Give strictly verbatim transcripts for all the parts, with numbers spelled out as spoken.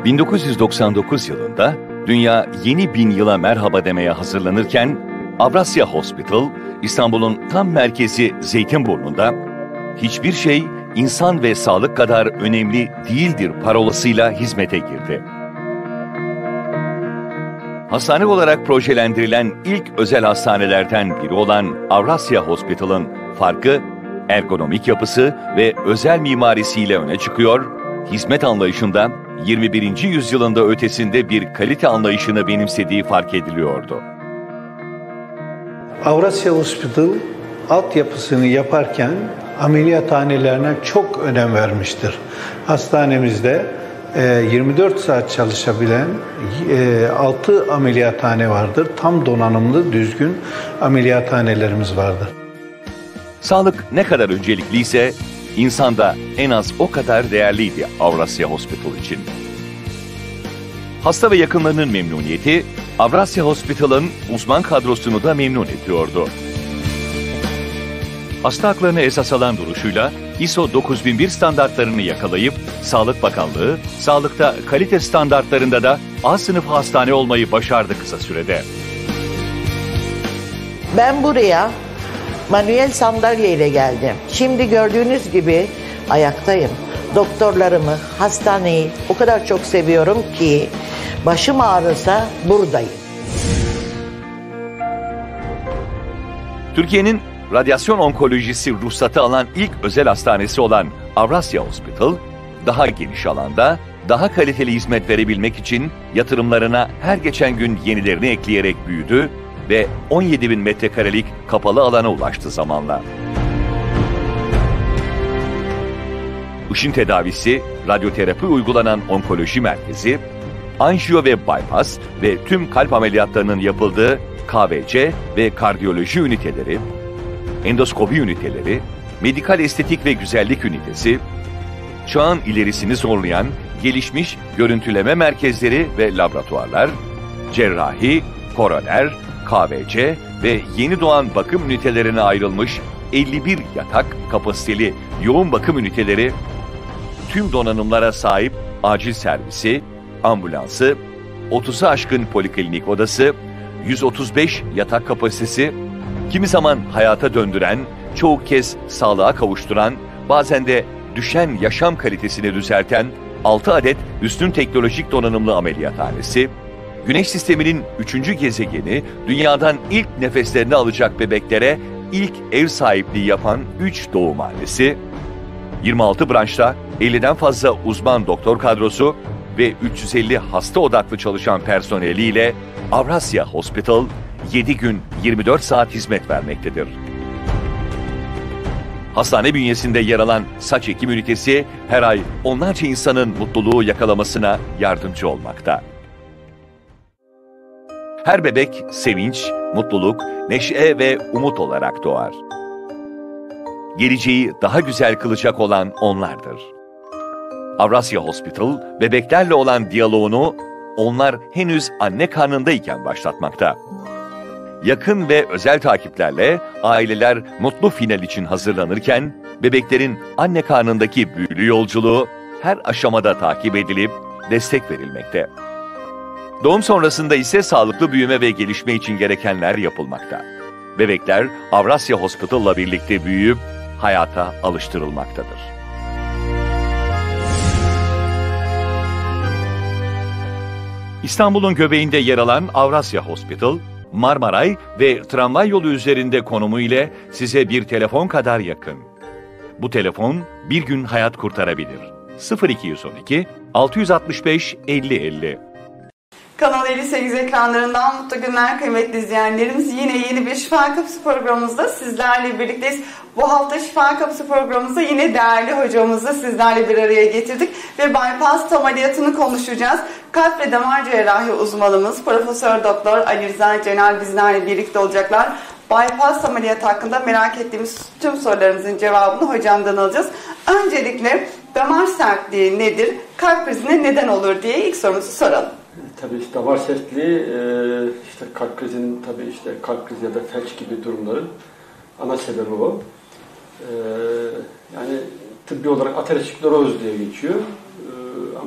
bin dokuz yüz doksan dokuz yılında dünya yeni bin yıla merhaba demeye hazırlanırken Avrasya Hospital, İstanbul'un tam merkezi Zeytinburnu'nda hiçbir şey insan ve sağlık kadar önemli değildir parolasıyla hizmete girdi. Hastane olarak projelendirilen ilk özel hastanelerden biri olan Avrasya Hospital'ın farkı, ergonomik yapısı ve özel mimarisiyle öne çıkıyor, hizmet anlayışında yirmi birinci yüzyılında ötesinde bir kalite anlayışını benimsediği fark ediliyordu. Avrasya Hospital altyapısını yaparken ameliyathanelerine çok önem vermiştir. Hastanemizde yirmi dört saat çalışabilen altı ameliyathane vardır. Tam donanımlı, düzgün ameliyathanelerimiz vardır. Sağlık ne kadar öncelikliyse, insan da en az o kadar değerliydi Avrasya Hospital için. Hasta ve yakınlarının memnuniyeti, Avrasya Hospital'ın uzman kadrosunu da memnun ediyordu. Hasta haklarını esas alan duruşuyla I S O dokuz bin bir standartlarını yakalayıp Sağlık Bakanlığı, sağlıkta kalite standartlarında da A sınıfı hastane olmayı başardı kısa sürede. Ben buraya manuel sandalye ile geldim. Şimdi gördüğünüz gibi ayaktayım. Doktorlarımı, hastaneyi o kadar çok seviyorum ki başım ağrırsa buradayım. Türkiye'nin radyasyon onkolojisi ruhsatı alan ilk özel hastanesi olan Avrasya Hospital, daha geniş alanda, daha kaliteli hizmet verebilmek için yatırımlarına her geçen gün yenilerini ekleyerek büyüdü ve on yedi bin metrekarelik kapalı alana ulaştı zamanla. Işın tedavisi, radyoterapi uygulanan onkoloji merkezi, anjiyo ve bypass ve tüm kalp ameliyatlarının yapıldığı K V C ve kardiyoloji üniteleri, endoskopi üniteleri, medikal estetik ve güzellik ünitesi, çağın ilerisini zorlayan gelişmiş görüntüleme merkezleri ve laboratuvarlar, cerrahi, koroner, K V C ve yeni doğan bakım ünitelerine ayrılmış elli bir yatak kapasiteli yoğun bakım üniteleri, tüm donanımlara sahip acil servisi, ambulansı, otuzu aşkın poliklinik odası, yüz otuz beş yatak kapasitesi, kimi zaman hayata döndüren, çoğu kez sağlığa kavuşturan, bazen de düşen yaşam kalitesini düzelten altı adet üstün teknolojik donanımlı ameliyathanesi, Güneş sisteminin üçüncü gezegeni, dünyadan ilk nefeslerini alacak bebeklere ilk ev sahipliği yapan üç doğumhanesi, yirmi altı branşta elliden fazla uzman doktor kadrosu ve üç yüz elli hasta odaklı çalışan personeliyle Avrasya Hospital yedi gün yirmi dört saat hizmet vermektedir. Hastane bünyesinde yer alan saç ekim ünitesi her ay onlarca insanın mutluluğu yakalamasına yardımcı olmakta. Her bebek sevinç, mutluluk, neşe ve umut olarak doğar. Geleceği daha güzel kılacak olan onlardır. Avrasya Hospital, bebeklerle olan diyaloğunu onlar henüz anne karnındayken başlatmakta. Yakın ve özel takiplerle aileler mutlu final için hazırlanırken, bebeklerin anne karnındaki büyülü yolculuğu her aşamada takip edilip destek verilmekte. Doğum sonrasında ise sağlıklı büyüme ve gelişme için gerekenler yapılmakta. Bebekler Avrasya Hospital'la birlikte büyüyüp hayata alıştırılmaktadır. İstanbul'un göbeğinde yer alan Avrasya Hospital, Marmaray ve tramvay yolu üzerinde konumu ile size bir telefon kadar yakın. Bu telefon bir gün hayat kurtarabilir. sıfır iki yüz on iki altı altı beş elli elli. Kanal elli sekiz ekranlarından mutlu günler kıymetli izleyenlerimiz. Yine yeni bir Şifa Kapısı programımızda sizlerle birlikteyiz. Bu hafta Şifa Kapısı programımızda yine değerli hocamızı sizlerle bir araya getirdik ve bypass ameliyatını konuşacağız. Kalp ve damar cerrahi uzmanımız Profesör Doktor Ali Rıza Cenal bizlerle birlikte olacaklar. Bypass ameliyatı hakkında merak ettiğimiz tüm sorularımızın cevabını hocamdan alacağız. Öncelikle damar sertliği nedir? Kalp krizine neden olur diye ilk sorumuzu soralım. Tabii işte damar sertliği, işte kalp krizinin tabii işte kalp krizi ya da felç gibi durumların ana sebebi o. Yani tıbbi olarak ateroskleroz diye geçiyor. Ama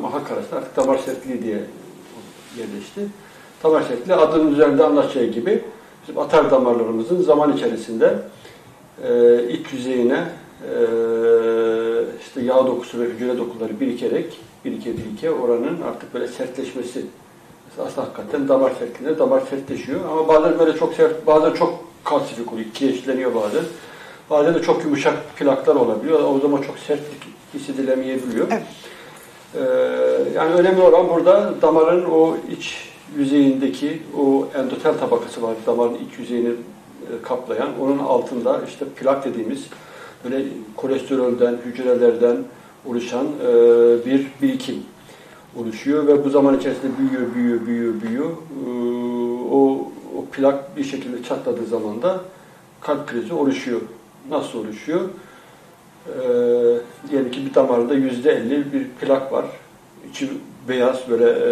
ama halk arasında artık damar sertliği diye yerleşti. Damar sertliği adının üzerinde anlaşacağı gibi bizim atar damarlarımızın zaman içerisinde e, iç yüzeyine e, işte yağ dokusu ve hücre dokuları birikerek birike birike oranın artık böyle sertleşmesi. Aslında hakikaten damar sertliğinde damar sertleşiyor ama bazen böyle çok sert, bazen çok kalsifik oluyor, kireçleniyor bazen. Bazen de çok yumuşak plaklar olabiliyor. O zaman çok sertlik hissedilemeyebiliyor. Evet. Ee, yani önemli olan burada damarın o iç yüzeyindeki o endotel tabakası var. Damarın iç yüzeyini e, kaplayan. Onun altında işte plak dediğimiz böyle kolesterolden, hücrelerden oluşan e, bir birikim oluşuyor ve bu zaman içerisinde büyüyor, büyüyor, büyüyor, büyüyor. Ee, o, o plak bir şekilde çatladığı zaman da kalp krizi oluşuyor. Nasıl oluşuyor? Ee, diyelim ki bir damarda yüzde elli bir plak var. İçi beyaz böyle e,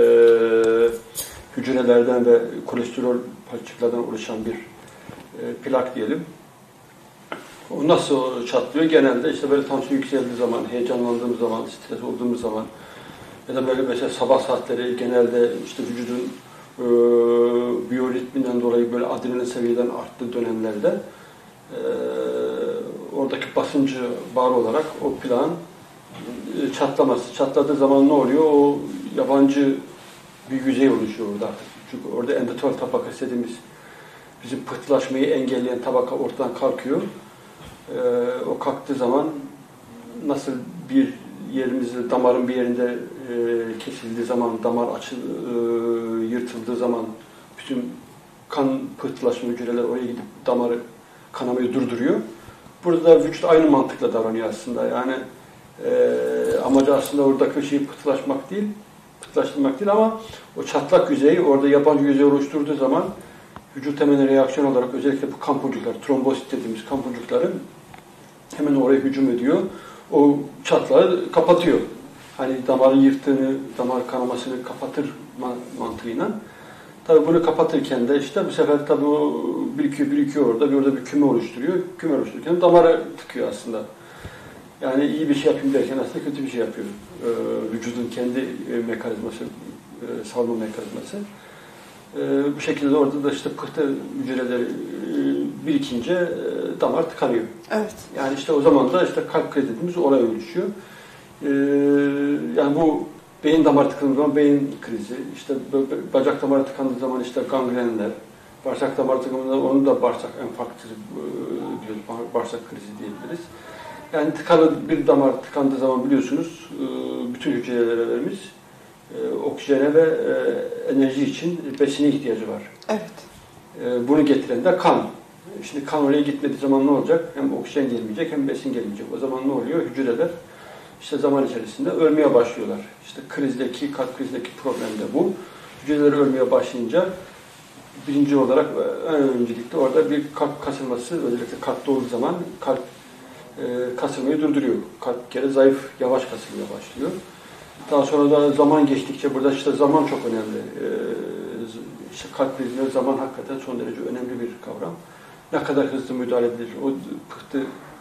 hücrelerden ve kolesterol parçacıklardan oluşan bir e, plak diyelim. O nasıl çatlıyor? Genelde işte böyle tansiyon yükseldiği zaman, heyecanlandığımız zaman, stres olduğumuz zaman ya da böyle mesela sabah saatleri genelde işte vücudun e, biyoritminden dolayı böyle adrenalin seviyeden arttığı dönemlerde e, oradaki basıncı bağlı olarak o plağın e, çatlaması. Çatladığı zaman ne oluyor? O yabancı bir yüzey oluşuyor orada artık. Çünkü orada endotel tabakası dediğimiz bizim pıhtılaşmayı engelleyen tabaka ortadan kalkıyor. E, o kalktığı zaman nasıl bir yerimizde, damarın bir yerinde e, kesildiği zaman, damar açı, e, yırtıldığı zaman bütün kan pıhtılaşma hücreler oraya gidip damarı, kanamayı durduruyor. Burada da vücut aynı mantıkla davranıyor aslında. Yani e, amacı aslında oradaki şeyi pıhtılaşmak değil, pıhtılaştırmak değil ama o çatlak yüzeyi, orada yabancı yüzey oluşturduğu zaman vücut hemen reaksiyon olarak özellikle bu kamponcuklar, trombosit dediğimiz kamponcukların hemen oraya hücum ediyor. O çatlağı kapatıyor. Hani damarın yırttığını, damar kanamasını kapatır mantığıyla. Tabii bunu kapatırken de işte bu sefer tabii o birikiyor, birikiyor orada. Bir orada bir küme oluşturuyor. Küme oluştururken damarı tıkıyor aslında. Yani iyi bir şey yapayım derken aslında kötü bir şey yapıyor. Ee, vücudun kendi mekanizması, e, salma mekanizması. Ee, bu şekilde orada da işte pıhtı hücreleri e, birikince e, damar tıkanıyor. Evet. Yani işte o zaman da işte kalp krizi dediğimiz olay oluşuyor. Ee, yani bu beyin damarı tıkandığı zaman beyin krizi, işte bacak damarı tıkandığı zaman işte gangrenler, bağırsak damarı tıkandığı zaman onu da bağırsak enfarktü diyoruz, bağırsak krizi diyebiliriz. Yani tıkalı bir damar tıkandığı zaman biliyorsunuz bütün hücrelerimiz oksijene ve enerji için besine ihtiyacı var. Evet. Bunu getiren de kan. Şimdi kan oraya gitmediği zaman ne olacak? Hem oksijen gelmeyecek hem besin gelmeyecek. O zaman ne oluyor? Hücreler işte zaman içerisinde ölmeye başlıyorlar. İşte krizdeki, kalp krizdeki problem de bu. Hücreler ölmeye başlayınca birinci olarak en öncelikle orada bir kalp kasılması, özellikle kalp olduğu zaman kalp e, kasılmayı durduruyor. Kalp bir kere zayıf, yavaş kasılmaya başlıyor. Daha sonra da zaman geçtikçe burada işte zaman çok önemli. E, işte kalp krizinde zaman hakikaten son derece önemli bir kavram. Ne kadar hızlı müdahale edilir, o pıhtı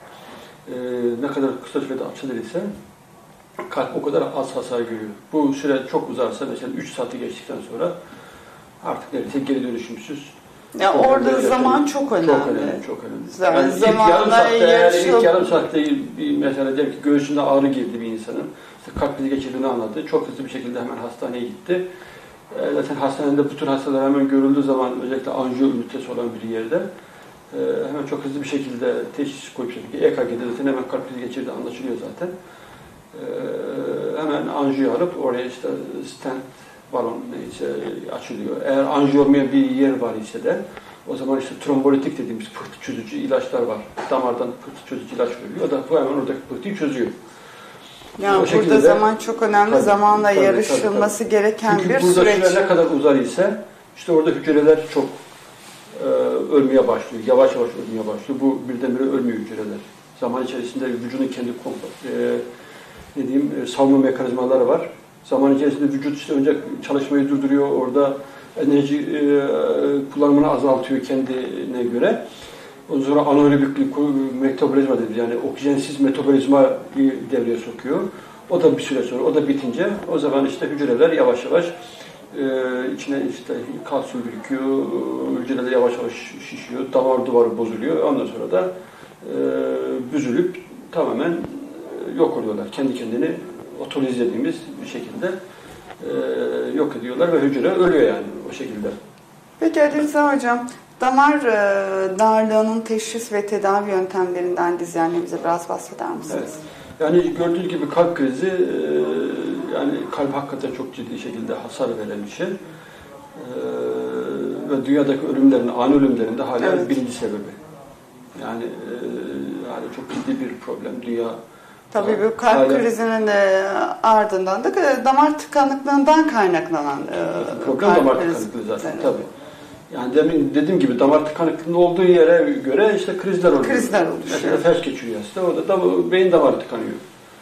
e, ne kadar kısa sürede açılır ise kalp o kadar az hasar görüyor. Bu süre çok uzarsa mesela üç saati geçtikten sonra artık neredeyse geri dönüşümsüz. Ya orada zaman çok önemli. Çok önemli, çok önemli. Yani, yani ilk yarım saatte, yani ilk yarım saatte bir mesela diyelim ki göğsünde ağrı girdi bir insanın. İşte kalp krizi geçirdiğini anladı. Çok hızlı bir şekilde hemen hastaneye gitti. E, zaten hastanede bu tür hastalar hemen görüldüğü zaman özellikle anjiyo ünitesi olan bir yerde e, hemen çok hızlı bir şekilde teşhis koyup E K G'de zaten hemen kalp krizi geçirdiği anlaşılıyor zaten. E, hemen anjiyo alıp oraya işte stent balon neyse açılıyor. Eğer anjiyo olmayan bir yer var ise de o zaman işte trombolitik dediğimiz pıhtı çözücü ilaçlar var. Damardan pıhtı çözücü ilaç veriliyor. O da bu hemen oradaki pıhtıyı çözüyor. Yani o burada zaman çok önemli. Tabii, zamanla tabii, yarışılması tabii, tabii. gereken Çünkü bir burada süreç. Çünkü burada ne kadar uzar ise işte orada hücreler çok e, ölmeye başlıyor. Yavaş yavaş ölmeye başlıyor. Bu birdenbire ölmüyor hücreler. Zaman içerisinde vücudun kendi e, ne diyeyim, e, savunma mekanizmaları var. Zaman içerisinde vücut işte önce çalışmayı durduruyor. Orada enerji e, kullanımını azaltıyor kendine göre. Ondan sonra anaerobik metabolizma dedi. Yani oksijensiz metabolizma devreye sokuyor. O da bir süre sonra, o da bitince o zaman işte hücreler yavaş yavaş e, içine işte kalsiyum birikiyor, hücreler yavaş yavaş şişiyor, damar duvarı bozuluyor. Ondan sonra da e, büzülüp tamamen yok oluyorlar. Kendi kendini otoliz dediğimiz bir şekilde e, yok ediyorlar ve hücre ölüyor yani o şekilde. Peki Ali Rıza Hocam, damar e, darlığının teşhis ve tedavi yöntemlerinden izleyenlerimize biraz bahseder misiniz? Evet. Yani gördüğünüz gibi kalp krizi e, yani kalp hakikaten çok ciddi şekilde hasar veren bir şey. E, ve dünyadaki ölümlerin, ani ölümlerin de hala evet. birinci sebebi. Yani e, yani çok ciddi bir problem. Dünya Tabii bu kalp hala, krizinin e, ardından da damar tıkanıklığından kaynaklanan e, problem damar tıkanıklığı zaten evet. tabii. Yani demin dediğim gibi damar tıkanıklığının olduğu yere göre işte krizler oluyor. Krizler oluyor. Mesela felç geçiriyor hasta. O da, da beyin damarı tıkanıyor.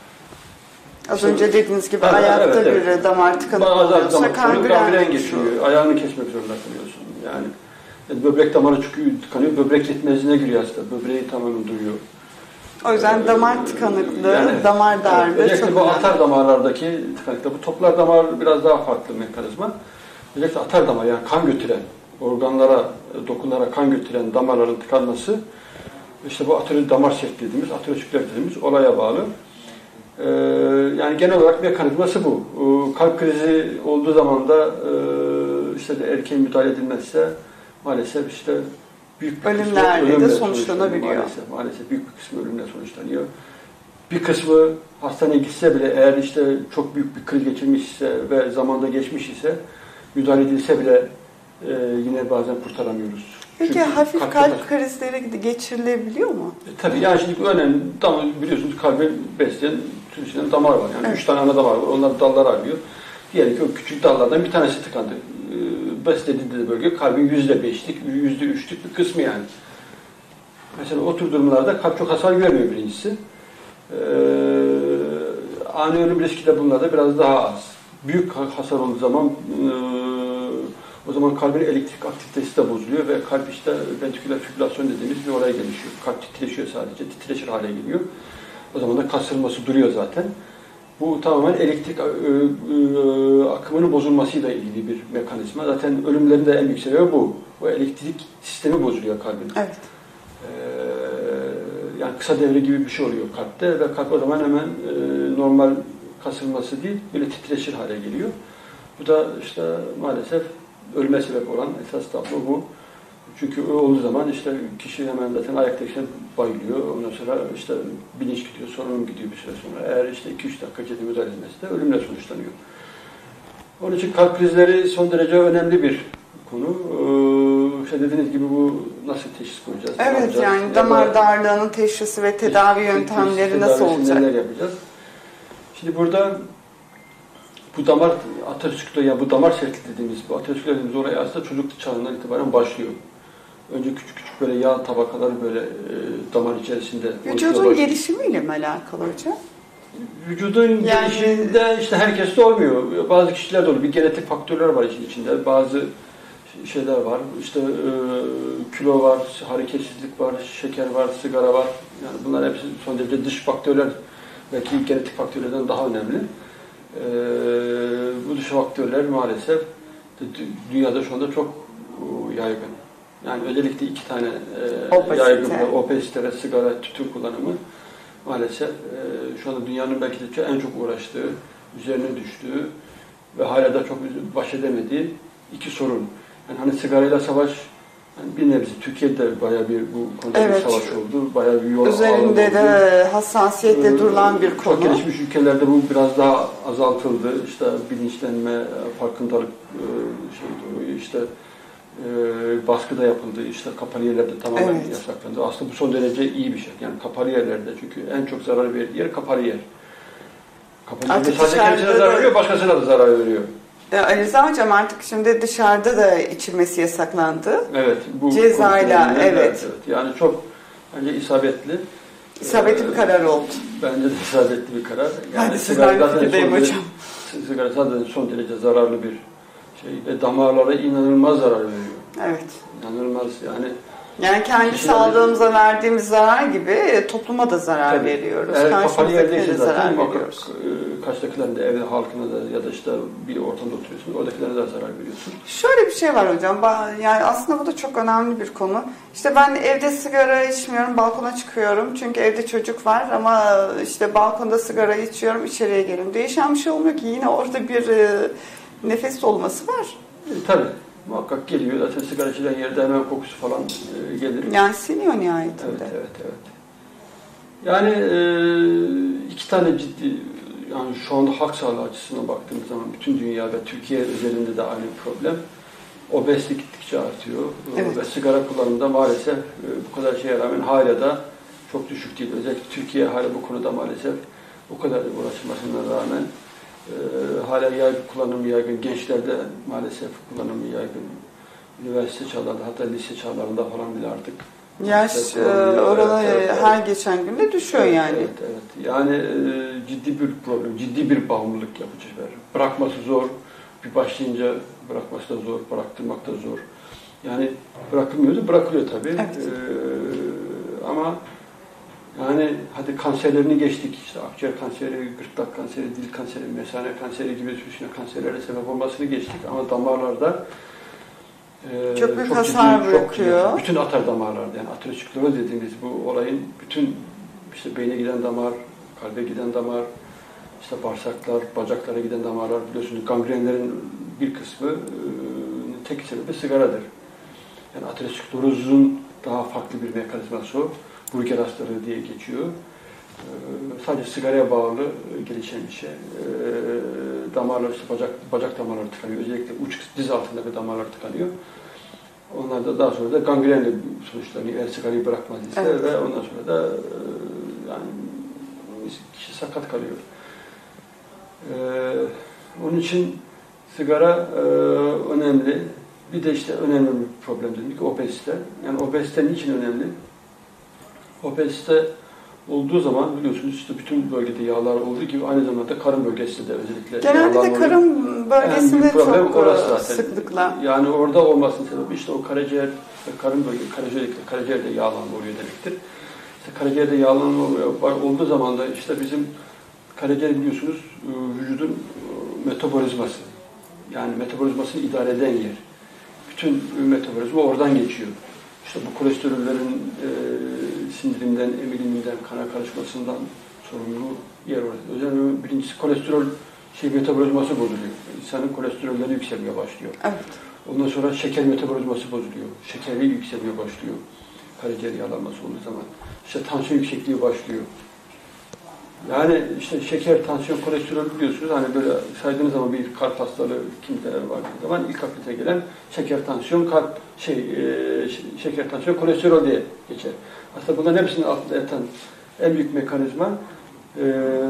Az işte, önce dediğiniz gibi ha, ayakta evet, bir evet. damar tıkanıklığı oluyorsa kangren geçiriyor. Ayağını kesmek zorunda kalıyorsun. Yani, yani böbrek damarı çıkıyor, tıkanıyor. Böbrek yetmezliğine giriyor hasta. Böbreği tamamen duruyor. O yüzden ee, damar tıkanıklığı, yani, damar darlığı evet, özellikle bu atar damarlardaki tıkanıklığı. Bu toplar damar biraz daha farklı mekanizma. Özellikle atar damar yani kan götüren, organlara, dokulara kan götüren damarların tıkanması işte bu ateroz damar şekli dediğimiz, ateroskler dediğimiz olaya bağlı. Ee, yani genel olarak mekanizması bu. Ee, kalp krizi olduğu zaman da e, işte de erken müdahale edilmezse maalesef işte büyük bir ölümlerle de sonuçlanabiliyor. Maalesef, maalesef büyük bir kısmı ölümle sonuçlanıyor. Bir kısmı hastaneye gitse bile eğer işte çok büyük bir kriz geçirmişse ve zamanda geçmiş ise müdahale edilse bile Ee, yine bazen kurtaramıyoruz. Peki çünkü hafif kalp, kalp krizleri geçirilebiliyor mu? E, tabii yani şimdi önemli, damar, biliyorsunuz kalbi besleyen türünden damar var. Yani evet. üç tane ana damar var. Onlar dallar alıyor. Diyelim ki o küçük dallardan bir tanesi tıkandı. Ee, beslediği de bölge kalbin yüzde beşlik, yüzde üçlük bir kısmı yani. Mesela o tür durumlarda kalp çok hasar görmüyor birincisi. Ee, ani ölüm riski de bunlarda biraz daha az. Büyük hasar olduğu zaman e, o zaman kalbin elektrik aktivitesi de bozuluyor ve kalp işte ventriküler fibrilasyon dediğimiz bir olaya gelişiyor. Kalp titreşiyor sadece, titreşir hale geliyor. O zaman da kasılması duruyor zaten. Bu tamamen elektrik e, e, akımının bozulmasıyla ilgili bir mekanizma. Zaten ölümlerin de en büyük sebebi bu. O elektrik sistemi bozuluyor kalbin. Evet. Ee, yani kısa devre gibi bir şey oluyor kalpte ve kalp o zaman hemen e, normal kasılması değil, böyle titreşir hale geliyor. Bu da işte maalesef ölüme sebep olan esas tablo bu. Çünkü o olduğu zaman işte kişi hemen zaten ayaktayken bayılıyor. Ondan sonra işte bilinç gidiyor, sorunum gidiyor bir süre sonra. Eğer işte iki üç dakika ciddi müdahale edilmesi de ölümle sonuçlanıyor. Onun için kalp krizleri son derece önemli bir konu. Ee, işte dediğiniz gibi bu nasıl teşhis koyacağız? Evet yani ya damar darlığının teşhisi ve tedavi yöntemleri teşhis, nasıl olacak? Neler yapacağız? Şimdi burada bu damar ateroskler yani bu damar şekli dediğimiz bu ateroskler dediğimiz olay aslında çocukluk çağından itibaren başlıyor. Önce küçük küçük böyle yağ tabakaları böyle e, damar içerisinde. Vücudun gelişimiyle mi alakalı hocam? Vücudun yani... gelişiminde işte herkeste olmuyor. Bazı kişilerde oluyor. Bir genetik faktörler var işin içinde. Bazı şeyler var. İşte e, kilo var, hareketsizlik var, şeker var, sigara var. Yani bunlar hepsi son derece dış faktörler. Belki genetik faktörlerden daha önemli. Ee, bu dış faktörler maalesef dünyada şu anda çok yaygın. Yani özellikle iki tane e, yaygın obezite ve sigara, tütün kullanımı maalesef e, şu anda dünyanın belki de en çok uğraştığı, üzerine düştüğü ve hala da çok baş edemediği iki sorun. Yani hani sigarayla savaş yani bir nebze Türkiye'de bayağı bir bu konuda evet. bir savaş oldu. Bayağı bir yol üzerinde de hassasiyetle ee, durulan bir konu. Çok gelişmiş ülkelerde bu biraz daha azaltıldı. İşte bilinçlenme, farkındalık şey doğru, işte e, baskı da yapıldı. İşte kapalı yerlerde tamamen evet. yasaklandı. Aslında bu son derece iyi bir şey. Yani kapalı yerlerde çünkü en çok zarar verdiği yer kapalı yer. Kapalı yer sadece kendisine zarar veriyor, başkasına da zarar veriyor. Ali Rıza Hocam artık şimdi dışarıda da içilmesi yasaklandı. Evet. Bu cezayla evet. evet. Yani çok bence isabetli. İsabetli ee, bir karar oldu. Bence de isabetli bir karar. Yani ben sizden fikirdeyim hocam. Sigara zaten son derece zararlı bir şey ve damarlara inanılmaz zarar veriyor. Evet. İnanılmaz yani Yani kendi Kişiler- sağlığımıza verdiğimiz zarar gibi topluma da zarar Tabii. veriyoruz. Eğer kapalı Karşımızdakilere yerdeyse de zaten zarar muhakkak veriyoruz. e, karşıdakilerin de ev halkına da ya da işte bir ortamda oturuyorsun, oradakilere de zarar veriyorsun. Şöyle bir şey var hocam. Ba- Yani aslında bu da çok önemli bir konu. İşte ben evde sigara içmiyorum, balkona çıkıyorum. Çünkü evde çocuk var ama işte balkonda sigara içiyorum, içeriye geliyorum. Değişen bir şey olmuyor ki. Yine orada bir e, nefes olması var. E, tabii. Muhakkak geliyor. Zaten sigara içilen yerde hemen kokusu falan e, gelir. Yani siniyor nihayetinde. Evet, evet, evet. Yani e, iki tane ciddi, yani şu anda halk sağlığı açısından baktığımız zaman bütün dünya ve Türkiye özelinde de aynı problem. Obezlik gittikçe artıyor. Evet. Ve sigara kullanımında maalesef e, bu kadar şeye rağmen hala da çok düşük değil. Özellikle Türkiye hala bu konuda maalesef o kadar uğraşmasına rağmen e, hala yaygın kullanımı yaygın. Gençlerde maalesef kullanımı yaygın. Üniversite çağlarında hatta lise çağlarında falan bile artık Yaş e, oranı evet, evet, her geçen günde düşüyor evet, yani. Evet, evet. Yani e, ciddi bir problem, ciddi bir bağımlılık yapıcı ver. Bırakması zor, bir başlayınca bırakması da zor, bıraktırmak da zor. Yani bırakılmıyor da bırakılıyor tabii. Evet. E, ama yani hadi kanserlerini geçtik, işte akciğer kanseri, gırtlak kanseri, dil kanseri, mesane kanseri gibi sürüşüne kanserlere sebep olmasını geçtik ama damarlarda Ee, Çok büyük çok hasar ciddi, bırakıyor. Çok ciddi, bütün atar damarlarda yani ateroskleroz dediğimiz bu olayın bütün işte beyne giden damar, kalbe giden damar, işte bağırsaklar, bacaklara giden damarlar biliyorsunuz gangrenlerin bir kısmı e, tek sebebi sigaradır. Yani aterosklerozun daha farklı bir mekanizması o. Burger hastalığı diye geçiyor. Ee, sadece sigaraya bağlı gelişen bir şey. Ee, damarlar işte bacak bacak damarları tıkanıyor. Özellikle uç diz altındaki damarlar tıkanıyor. Onlar da daha sonra da gangrenle sonuçlanıyor. Eğer sigarayı bırakmaz ise Evet. ve ondan sonra da e, yani kişi sakat kalıyor. Ee, onun için sigara e, önemli. Bir de işte önemli bir problem dedik ki obezite. Yani obezite niçin önemli? Obezite olduğu zaman biliyorsunuz işte bütün bölgede yağlar olduğu gibi aynı zamanda karın bölgesinde özellikle Genelde de yağlanma karın bölgesinde en büyük problem çok orası zaten. sıklıkla. Yani orada olmasının sebebi işte o karaciğer ve karın bölgesi, karaciğerde, karaciğerde yağlanma oluyor demektir. İşte karaciğerde yağlanma olduğu zaman da işte bizim karaciğer biliyorsunuz vücudun metabolizması. Yani metabolizmasını idare eden yer. Bütün metabolizma oradan geçiyor. İşte bu kolesterollerin e, sindiriminden, emiliminden, kana karışmasından sorumlu yer orası. Özellikle birincisi kolesterol şey metabolizması bozuluyor. İnsanın kolesterolleri yükselmeye başlıyor. Evet. Ondan sonra şeker metabolizması bozuluyor. Şekeri yükselmeye başlıyor. Karaciğer yağlanması olduğu zaman. İşte tansiyon yüksekliği başlıyor. Yani işte şeker, tansiyon, kolesterol biliyorsunuz. Hani böyle saydığınız zaman bir kalp hastalığı kimde var bir zaman ilk aklınıza gelen şeker, tansiyon, kalp, şey, e, şeker, tansiyon, kolesterol diye geçer. Aslında bunların hepsinin altında yatan en büyük mekanizma e,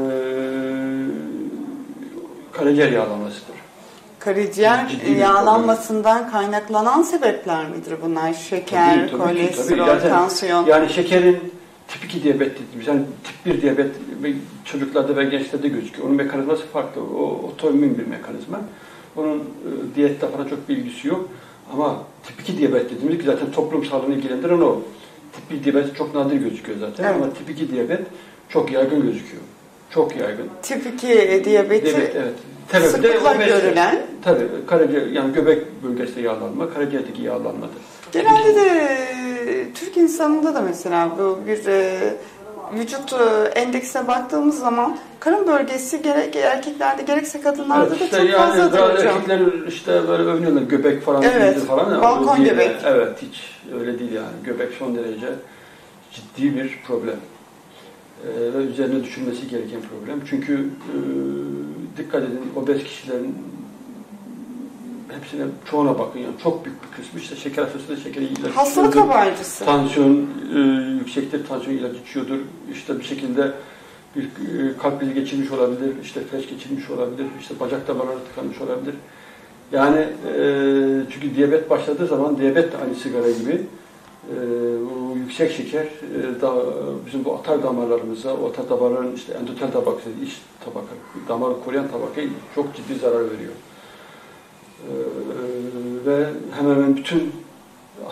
karaciğer yağlanmasıdır. Karaciğer Ciddi bir yağlanmasından kaynaklanan sebepler midir bunlar? Şeker, Tabii, tabii ki, kolesterol, tabii. Zaten, tansiyon. Yani şekerin tip iki diyabet dediğimiz, yani tip bir diyabet çocuklarda ve gençlerde gözüküyor. Onun mekanizması farklı. O otoimmün bir mekanizma. Onun e, diyette falan çok bilgisi yok. Ama tip iki diyabet dediğimiz ki zaten toplum sağlığını ilgilendiren o. Tip bir diyabet çok nadir gözüküyor zaten. Evet. Ama tip iki diyabet çok yaygın gözüküyor. Çok yaygın. Tip iki diyabeti Diyabet, evet. Sebebi de sıklıkla obezite. görülen. Tabii karaciğer, yani göbek bölgesinde yağlanma, karaciğerdeki yağlanmadır. Genelde de Türk insanında da mesela bu bir e, vücut e, endeksine baktığımız zaman karın bölgesi gerek erkeklerde gerekse kadınlarda Evet, da işte çok yani fazladır daha hocam. Erkekler işte böyle övünüyorlar göbek falan, Evet, falan. ama balkon öyle değil göbek. yani. Evet, hiç öyle değil yani. Göbek son derece ciddi bir problem. Ee, ve üzerine düşünmesi gereken problem. Çünkü e, dikkat edin, obez kişilerin hepsine, çoğuna bakın yani çok büyük bir kısmı işte şeker hastası da şekeri ilacı Hastalık içiyordur. habercisi. Tansiyon e, yüksektir, tansiyon ilacı içiyordur. İşte bir şekilde bir e, kalp krizi geçirmiş olabilir, işte felç geçirmiş olabilir, işte bacak damarları tıkanmış olabilir. Yani e, çünkü diyabet başladığı zaman, diyabet de aynı sigara gibi e, bu yüksek şeker e, da, bizim bu atar damarlarımıza, o atar damarların işte endotel tabakası, iç tabaka, damarı koruyan tabakayı çok ciddi zarar veriyor. Ee, ve hemen hemen bütün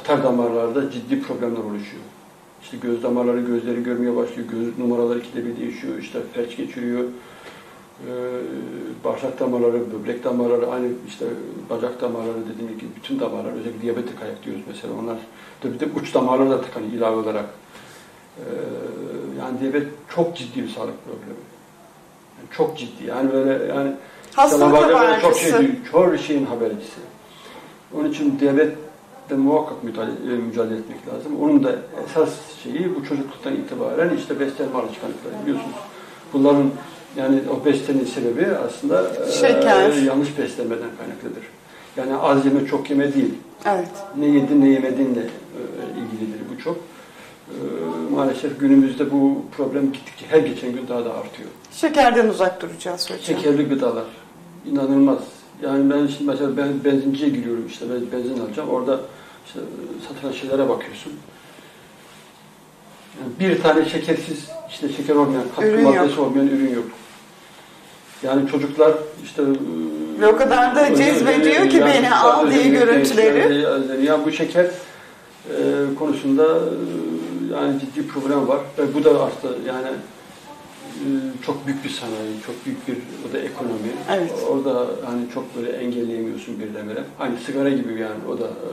atar damarlarda ciddi problemler oluşuyor. İşte göz damarları, gözleri görmeye başlıyor, göz numaraları ikide bir değişiyor, işte felç geçiriyor. Ee, bağırsak damarları, böbrek damarları, aynı işte bacak damarları dediğim gibi bütün damarlar, özellikle diyabetik ayak diyoruz mesela, onlar tabii de uç damarları da tıkanıyor ilave olarak. Ee, yani diyabet çok ciddi bir sağlık problemi. Yani çok ciddi. Yani böyle yani hastalık habercisi. Çok şey, çok şeyin habercisi. Onun için diyabetle muhakkak mücadele, mücadele etmek lazım. Onun da esas şeyi bu çocukluktan itibaren işte beslenme alışkanlıkları biliyorsunuz. Bunların yani o beslenmenin sebebi aslında e, yanlış beslenmeden kaynaklıdır. Yani az yeme çok yeme değil. Evet. Ne yedin ne yemedinle e, ilgilidir bu çok. E, maalesef günümüzde bu problem gittikçe her geçen gün daha da artıyor. Şekerden uzak duracağız hocam. Şekerli gıdalar. İnanılmaz. Yani ben şimdi mesela ben benzinciye giriyorum işte ben benzin alacağım. Orada işte satılan şeylere bakıyorsun. Yani bir tane şekersiz, işte şeker olmayan, katkı maddesi olmayan ürün yok. Yani çocuklar işte ve o kadar da cezbediyor ki beni al diye görüntüleri. Yani bu şeker e, konusunda e, yani ciddi problem var ve bu da artık yani e, çok büyük bir sanayi, çok büyük bir o da ekonomi. Evet. Orada hani çok böyle engelleyemiyorsun birdenbire. Aynı sigara gibi yani o da e,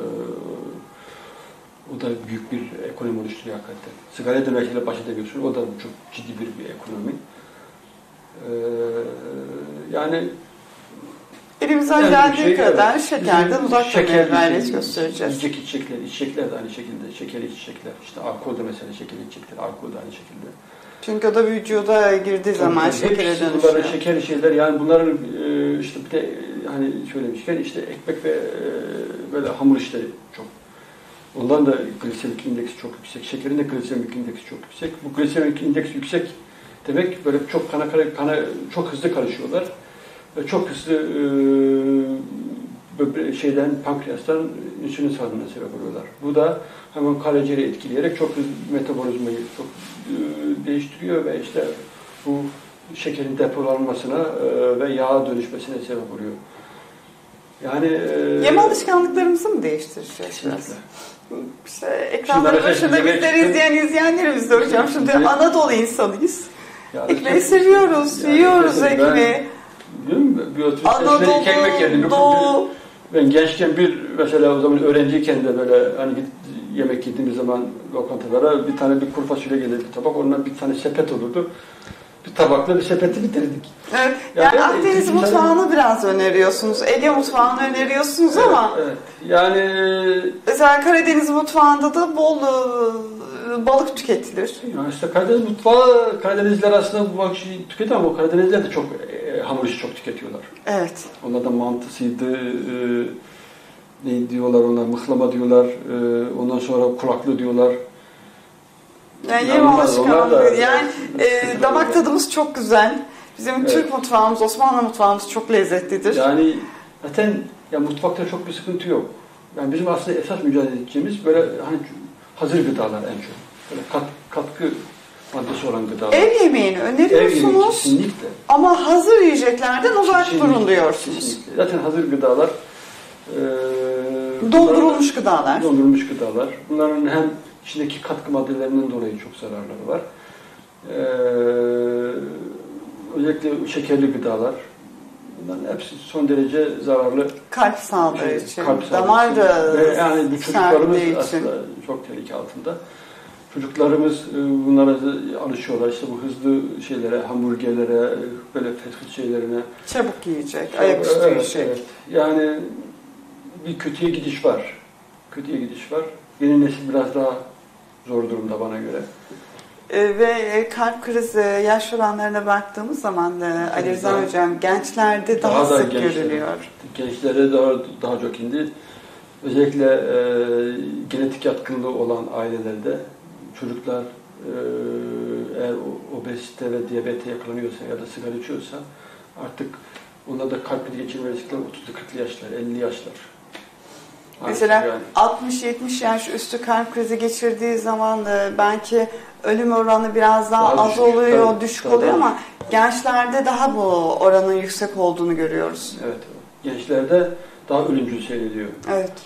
o da büyük bir ekonomi oluşturuyor hakikaten. Sigara demekle baş edemiyorsun. O da çok ciddi bir, bir ekonomi. Ee, yani elimizden yani geldiği şey, kadar evet, şekerden uzak durmaya gayret göstereceğiz. Yiyecek içecekler, içecekler de aynı şekilde. Şekerli içecekler. İşte alkol de mesela şekerli içecekler. Alkol de aynı şekilde. Çünkü o da vücuda girdiği zaman yani şekere dönüşüyor. Bunların şekerli şeyler yani bunların işte bir de hani söylemişken işte ekmek ve böyle hamur işleri çok. Ondan da glisemik indeksi çok yüksek. Şekerin de glisemik indeksi çok yüksek. Bu glisemik indeks yüksek demek böyle çok kana, kana çok hızlı karışıyorlar. Ve çok hızlı e, şeyden pankreastan insülin salınımına sebep oluyorlar. Bu da hemen karaciğeri etkileyerek çok hızlı metabolizmayı çok e, değiştiriyor ve işte bu şekerin depolanmasına e, ve yağa dönüşmesine sebep oluyor. Yani e, yeme alışkanlıklarımızı mı değiştireceğiz biraz? İşte ekranların başında bizleri izleyen izleyenlerimiz de hocam. Şimdi evet. Anadolu insanıyız. Yani ekmeği çok, seviyoruz, yani yiyoruz ekmeği. Anadolu, ekmek yedim. Doğu. Ben gençken bir mesela o zaman öğrenciyken de böyle hani yemek yediğimiz zaman lokantalara bir tane bir kuru fasulye gelirdi bir tabak. Ondan bir tane sepet olurdu. Bir tabakla bir sepeti bitirdik. Evet. Yani, yani Akdeniz mutfağını tane... biraz öneriyorsunuz. Ege mutfağını öneriyorsunuz evet, ama evet. Yani mesela Karadeniz mutfağında da bol balık tüketilir. Yani işte Karadeniz mutfağı, Karadenizliler aslında bu balık şeyi tüketiyor ama Karadenizliler de çok e, hamur işi çok tüketiyorlar. Evet. Onlar da mantısıydı, e, ne diyorlar onlar, mıhlama diyorlar, e, ondan sonra kulaklı diyorlar. Yani yeme alışkanlığı, yani e, damak tadımız çok güzel. Bizim evet. Türk mutfağımız, Osmanlı mutfağımız çok lezzetlidir. Yani zaten ya mutfakta çok bir sıkıntı yok. Yani bizim aslında esas mücadele edeceğimiz böyle hani hazır gıdalar en çok. Böyle kat, katkı maddesi olan gıdalar. Ev yemeğini öneriyorsunuz. Ev yemeği kesinlikle. Ama hazır yiyeceklerden uzak kesinlikle, durun diyorsunuz. Kesinlikle. Zaten hazır gıdalar e, dondurulmuş gıdalar. Dondurulmuş gıdalar. Bunların hem içindeki katkı maddelerinden dolayı çok zararları var. Ee, özellikle şekerli gıdalar. Bunların hepsi son derece zararlı. Kalp sağlığı şey, için. Kalp sağlığı damar da yani bu çocuklarımız aslında çok tehlike altında. Çocuklarımız bunlara alışıyorlar. İşte bu hızlı şeylere, hamburgerlere, böyle fast food şeylerine. Çabuk yiyecek, ayaküstü evet, yiyecek. Evet. Yani bir kötüye gidiş var. Kötüye gidiş var. Yeni nesil biraz daha zor durumda bana göre. Ee, ve kalp krizi yaş oranlarına baktığımız zaman da Ali Rıza Hocam gençlerde daha, daha sık gençlere, görülüyor. Gençlere daha, daha çok indi. Özellikle e, genetik yatkınlığı olan ailelerde çocuklar e, eğer obezite ve diyabete yakalanıyorsa ya da sigara içiyorsa artık onlarda kalp krizi geçirme riskleri otuzlu kırklı yaşlar, elli yaşlar. Mesela yani. altmış yetmiş yaş üstü kalp krizi geçirdiği zaman da belki ölüm oranı biraz daha, daha az düşük, oluyor, tabii, düşük tabii, oluyor tabii. Ama gençlerde daha bu oranın yüksek olduğunu görüyoruz. Evet, gençlerde daha ölümcül seyrediyor. Evet.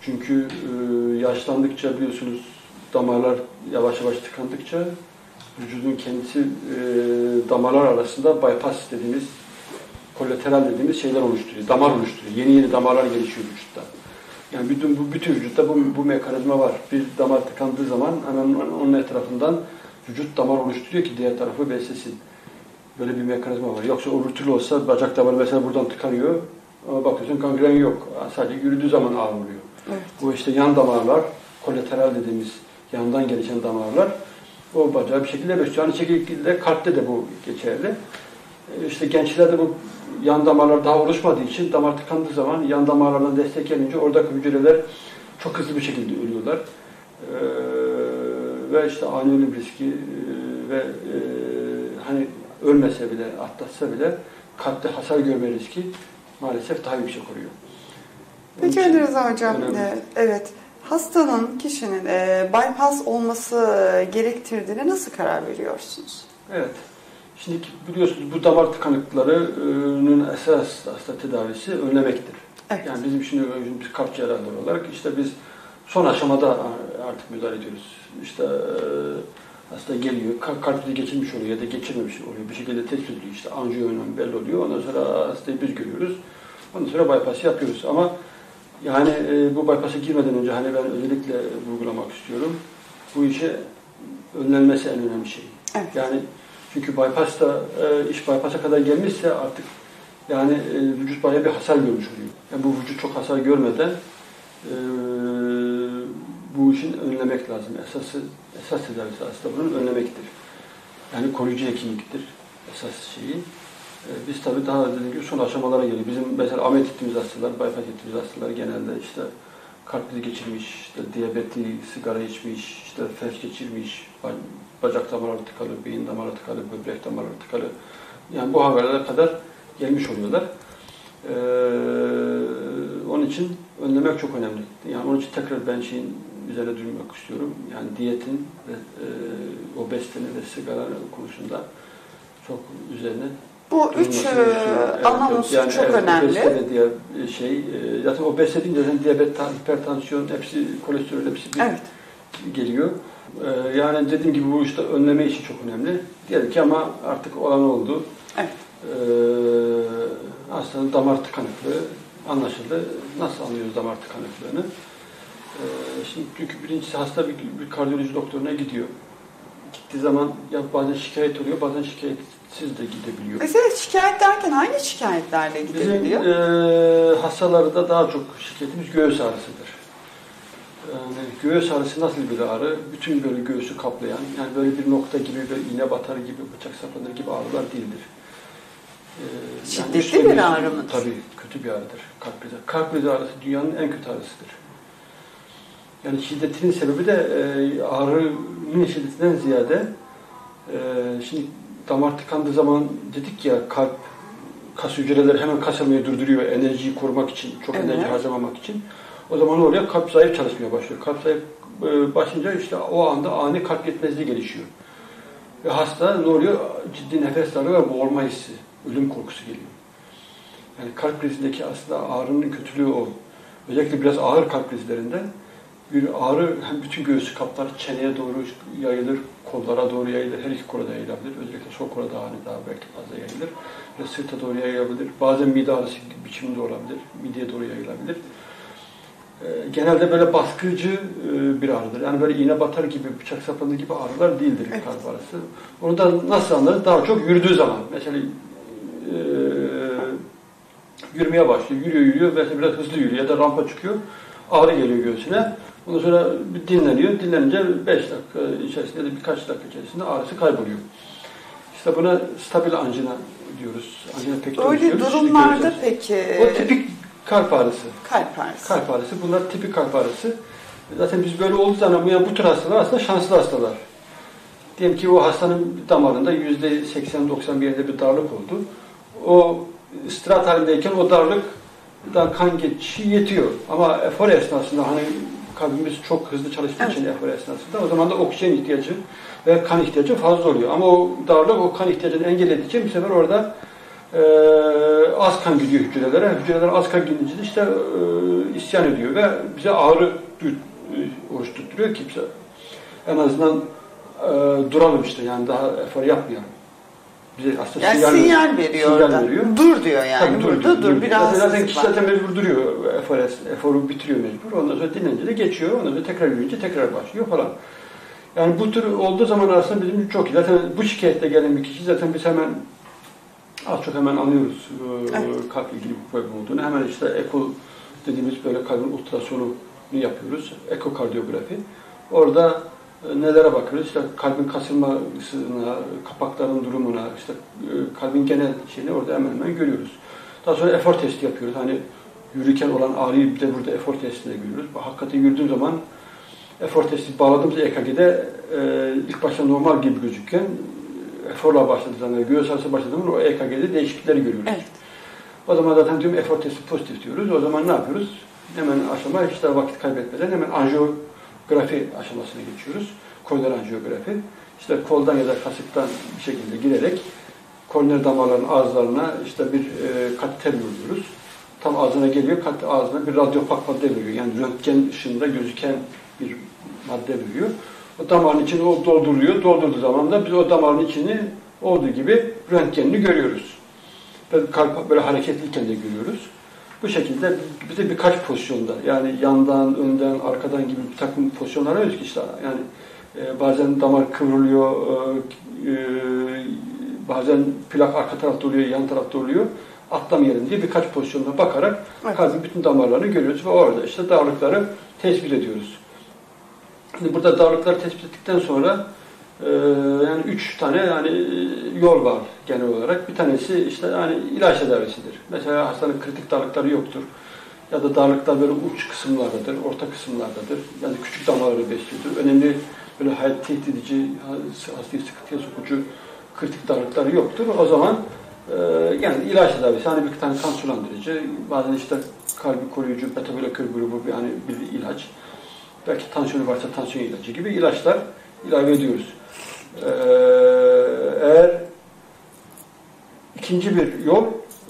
Çünkü e, yaşlandıkça biliyorsunuz damarlar yavaş yavaş tıkandıkça vücudun kendisi e, damarlar arasında bypass dediğimiz, kolateral dediğimiz şeyler oluşturuyor, damar oluşturuyor. Yeni yeni damarlar gelişiyor vücutta. Yani bütün bu bütün vücutta bu, bu mekanizma var. Bir damar tıkandığı zaman hemen onun etrafından vücut damar oluşturuyor ki diğer tarafı beslesin. Böyle bir mekanizma var. Yoksa öbür türlü olsa bacak damarı mesela buradan tıkanıyor ama bakıyorsun gangren yok. Sadece yürüdüğü zaman ağrı oluyor. Evet. Bu işte yan damarlar, kolateral dediğimiz yandan gelişen damarlar o bacağı bir şekilde besliyor. Aynı şekilde kalpte de bu geçerli. İşte gençlerde bu yan damarlar daha oluşmadığı için damar tıkandığı zaman yan damarlardan destek gelince oradaki hücreler çok hızlı bir şekilde ölüyorlar. Ee, ve işte ani ölüm riski e, ve e, hani ölmese bile, atlatsa bile kalpte hasar görme riski maalesef daha yüksek oluyor. Peki öyle Rıza Hocam. Önemli. Evet. Hastanın, kişinin e, bypass olması gerektirdiğine nasıl karar veriyorsunuz? Evet. Şimdi biliyorsunuz bu damar tıkanıklarının esas hasta tedavisi önlemektir. Evet. Yani bizim şimdi biz kalp cerrahları olarak işte biz son aşamada artık müdahale ediyoruz. İşte hasta geliyor, kalp krizi geçirmiş oluyor ya da geçirmemiş oluyor. Bir şekilde tespit ediliyor. İşte anjiyo önemli belli oluyor. Ondan sonra hastayı biz görüyoruz. Ondan sonra bypass yapıyoruz. Ama yani e, bu bypass'a girmeden önce hani ben özellikle vurgulamak istiyorum. Bu işe önlenmesi en önemli şey. Evet. Yani çünkü bypass'ta e, iş bypass'a kadar gelmişse artık yani e, vücut bayağı bir hasar görmüş oluyor. Yani bu vücut çok hasar görmeden e, bu işin önlemek lazım. Esası, esas tedavisi aslında bunun önlemektir. Yani koruyucu hekimliktir esas şeyi. E, biz tabii daha dediğim gibi son aşamalara geliyor. Bizim mesela ameliyat ettiğimiz hastalar, bypass ettiğimiz hastalar genelde işte kalp krizi geçirmiş, işte diyabetli, sigara içmiş, işte felç geçirmiş, bacak damarları tıkalı, beyin damarları tıkalı, böbrek damarları tıkalı. Yani bu haberlere kadar gelmiş oluyorlar. Ee, onun için önlemek çok önemli. Yani onun için tekrar ben şeyin üzerine durmak istiyorum. Yani diyetin ve e, obezitenin ve sigara konusunda çok üzerine bu üç e, ana unsur yani çok evet, önemli. Obezite diye şey, e, zaten obezite deyince diyabet, hipertansiyon, hepsi kolesterol, hepsi bir evet. geliyor. Ee, yani dediğim gibi bu işte önleme işi çok önemli. Diyelim ki ama artık olan oldu. Evet. Ee, aslında damar tıkanıklığı anlaşıldı. Nasıl anlıyoruz damar tıkanıklığını? Ee, şimdi çünkü birincisi hasta bir, bir kardiyoloji doktoruna gidiyor. Gittiği zaman ya bazen şikayet oluyor, bazen şikayetsiz de gidebiliyor. Mesela şikayet derken hangi şikayetlerle gidebiliyor? Bizim e, hastalarda daha çok şikayetimiz göğüs ağrısıdır. Yani göğüs ağrısı nasıl bir ağrı? Bütün böyle göğsü kaplayan, yani böyle bir nokta gibi, böyle iğne batarı gibi, bıçak saplanır gibi ağrılar değildir. Ee, Şiddetli yani bir ağrı mıdır? Tabii, kötü bir ağrıdır. Kalp krizi. Kalp krizi ağrısı dünyanın en kötü ağrısıdır. Yani şiddetinin sebebi de e, ağrının şiddetinden ziyade e, şimdi damar tıkandığı zaman dedik ya kalp, kas hücreleri hemen kas almayı durduruyor enerjiyi korumak için, çok evet. enerji harcamamak için. O zaman ne oluyor? Kalp zayıf çalışmaya başlıyor. Kalp zayıf e, başlayınca işte o anda ani kalp yetmezliği gelişiyor. Ve hasta ne oluyor? Ciddi nefes darlığı ve boğulma hissi, ölüm korkusu geliyor. Yani kalp krizindeki aslında ağrının kötülüğü o. Özellikle biraz ağır kalp krizlerinde bir ağrı hem bütün göğsü kaplar, çeneye doğru yayılır, kollara doğru yayılır, her iki kola da yayılabilir. Özellikle sol kola daha, hani daha belki fazla yayılır. Ve sırta doğru yayılabilir. Bazen mide ağrısı biçiminde olabilir, mideye doğru yayılabilir. Genelde böyle baskıcı bir ağrıdır. Yani böyle iğne batar gibi, bıçak saplanır gibi ağrılar değildir evet. kalp ağrısı. Onu da nasıl anlarız? Daha çok yürüdüğü zaman. Mesela e, yürümeye başlıyor, yürüyor yürüyor, mesela biraz hızlı yürüyor ya da rampa çıkıyor, ağrı geliyor göğsüne. Ondan sonra dinleniyor, dinlenince beş dakika içerisinde de birkaç dakika içerisinde ağrısı kayboluyor. İşte buna stabil angina diyoruz. Angina pectoris diyoruz. Öyle durumlarda peki... O tipik kalp ağrısı. Kalp ağrısı. Kalp ağrısı. Bunlar tipik kalp ağrısı. Zaten biz böyle olduğu zaman yani bu tür hastalar aslında şanslı hastalar. Diyelim ki o hastanın damarında yüzde seksen doksan bir yerinde bir darlık oldu. O istirahat halindeyken o darlıktan kan geçişi yetiyor. Ama efor esnasında hani kalbimiz çok hızlı çalıştığı evet. için efor esnasında o zaman da oksijen ihtiyacı ve kan ihtiyacı fazla oluyor. Ama o darlık o kan ihtiyacını engellediği için bir sefer orada e, az kan gidiyor hücrelere. Hücreler az kan gidince de işte e, isyan ediyor ve bize ağrı oluşturuyor ki bize en azından e, duralım işte yani daha efor yapmayalım. Bize aslında yani sinyal, sinyal veriyor sinyal orada. Veriyor. Dur diyor yani. Tabii, dur, burada dur, dur, dur. biraz zaten kişi zaten mecbur duruyor. Efor, eforu bitiriyor mecbur. Ondan sonra dinlenince de geçiyor. Ondan sonra tekrar yürüyünce tekrar başlıyor falan. Yani bu tür olduğu zaman aslında bizim çok iyi. Zaten bu şikayetle gelen bir kişi zaten biz hemen az çok hemen anlıyoruz evet. kalple ilgili bir problem olduğunu. Hemen işte eko dediğimiz böyle kalbin ultrasyonunu yapıyoruz. Ekokardiyografi. Orada nelere bakıyoruz? İşte kalbin kasılmasına, kapakların durumuna, işte kalbin genel şeyini orada hemen hemen görüyoruz. Daha sonra efor testi yapıyoruz. Hani yürürken olan ağrıyı bir de burada efor testinde görüyoruz. Hakikaten yürüdüğüm zaman efor testi bağladığımız E K G'de e, ilk başta normal gibi gözükken eforla başladığı zaman, göğüs ağrısı başladığı zaman o E K G'de değişiklikleri görüyoruz. Evet. O zaman zaten diyorum efor testi pozitif diyoruz. O zaman ne yapıyoruz? Hemen aşama işte vakit kaybetmeden hemen anjiyografi aşamasına geçiyoruz. Koroner anjiyografi. İşte koldan ya da kasıktan bir şekilde girerek koroner damarların ağızlarına işte bir e, kateter vuruyoruz. Tam ağzına geliyor, kat, ağzına bir radyopak madde veriyor. Yani röntgen ışığında gözüken bir madde veriyor. O damarın içini o dolduruyor. Doldurduğu zaman da biz o damarın içini olduğu gibi röntgenini görüyoruz. Böyle, kalp böyle hareketliyken de görüyoruz. Bu şekilde bize birkaç pozisyonda yani yandan, önden, arkadan gibi bir takım pozisyonlar arıyoruz ki işte yani e, bazen damar kıvrılıyor, e, e, bazen plak arka tarafta oluyor, yan tarafta oluyor. Atlamayalım diye birkaç pozisyonda bakarak evet. kalbin bütün damarlarını görüyoruz ve orada işte darlıkları tespit ediyoruz. Şimdi burada darlıkları tespit ettikten sonra e, yani üç tane yani yol var genel olarak. Bir tanesi işte yani ilaç tedavisidir. Mesela hastanın kritik darlıkları yoktur. Ya da darlıklar böyle uç kısımlardadır, orta kısımlardadır. Yani küçük damarları besliyordur. Önemli böyle hayat tehdit edici, hastayı sıkıntıya sokucu kritik darlıkları yoktur. O zaman e, yani ilaç tedavisi, hani bir tane kan sulandırıcı, bazen işte kalbi koruyucu, beta blokör grubu yani bir ilaç. Belki tansiyonu varsa tansiyon ilacı gibi ilaçlar ilave ediyoruz. Ee, eğer ikinci bir yol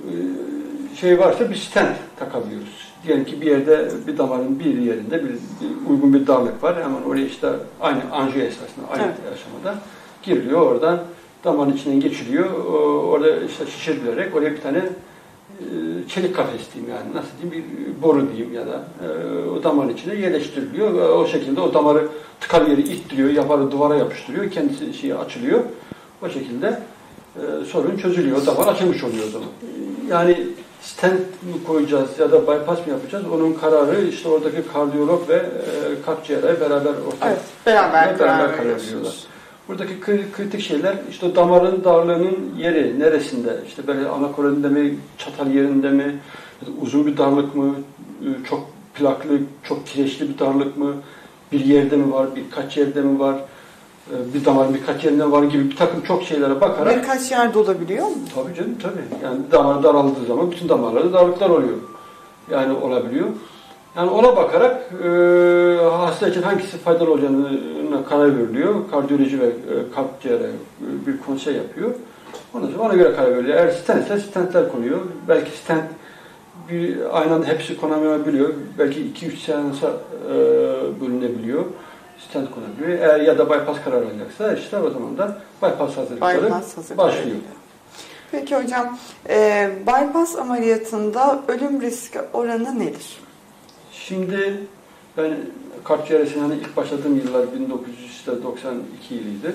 şey varsa bir stent takabiliyoruz. Diyelim ki bir yerde bir damarın bir yerinde bir, bir uygun bir darlık var. Hemen oraya işte aynı anjiyo esasında aynı evet. aşamada giriliyor. Oradan damarın içinden geçiliyor. Orada işte şişirilerek oraya bir tane çelik kafes diyeyim yani nasıl diyeyim bir boru diyeyim ya da e, o damarın içine yerleştiriliyor ve o şekilde o damarı tıkalı yeri ittiriyor, yaparı duvara yapıştırıyor, kendisi şeyi açılıyor. O şekilde e, sorun çözülüyor. O damar açılmış oluyor o zaman. Yani stent mi koyacağız ya da bypass mı yapacağız? Onun kararı işte oradaki kardiyolog ve e, kalp cerrahı beraber ortaya evet, beraber, beraber karar veriyorlar. Buradaki kritik şeyler işte damarın darlığının yeri neresinde? İşte böyle anakoronide mi, çatal yerinde mi, uzun bir darlık mı, çok plaklı, çok kireçli bir darlık mı, bir yerde mi var, birkaç yerde mi var, bir damarın birkaç yerinde var gibi bir takım çok şeylere bakarak. Birkaç yerde olabiliyor mu? Tabii canım tabii. Yani damar daraldığı zaman bütün damarlarda darlıklar oluyor. Yani olabiliyor. Yani ona bakarak e, hasta için hangisi faydalı olacağına karar veriliyor. Kardiyoloji ve e, kalp cerrahı e, bir konsey yapıyor. Ondan sonra ona göre karar veriliyor. Eğer stent ise stentler konuyor. Belki stent bir aynı anda hepsi konamayabiliyor. Belki iki üç seansa e, bölünebiliyor. Stent konabiliyor. Eğer ya da bypass karar alacaksa işte o zaman da bypass hazırlıkları bypass hazırlıkları başlıyor. Peki hocam, e, bypass ameliyatında ölüm riski oranı nedir? Şimdi ben kalp cerrahisine hani ilk başladığım yıllar bin dokuz yüz doksan iki yılıydı.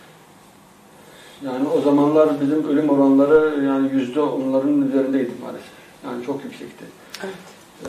Yani o zamanlar bizim ölüm oranları yani yüzde onların üzerindeydi maalesef. Yani çok yüksekti. Evet. Ee,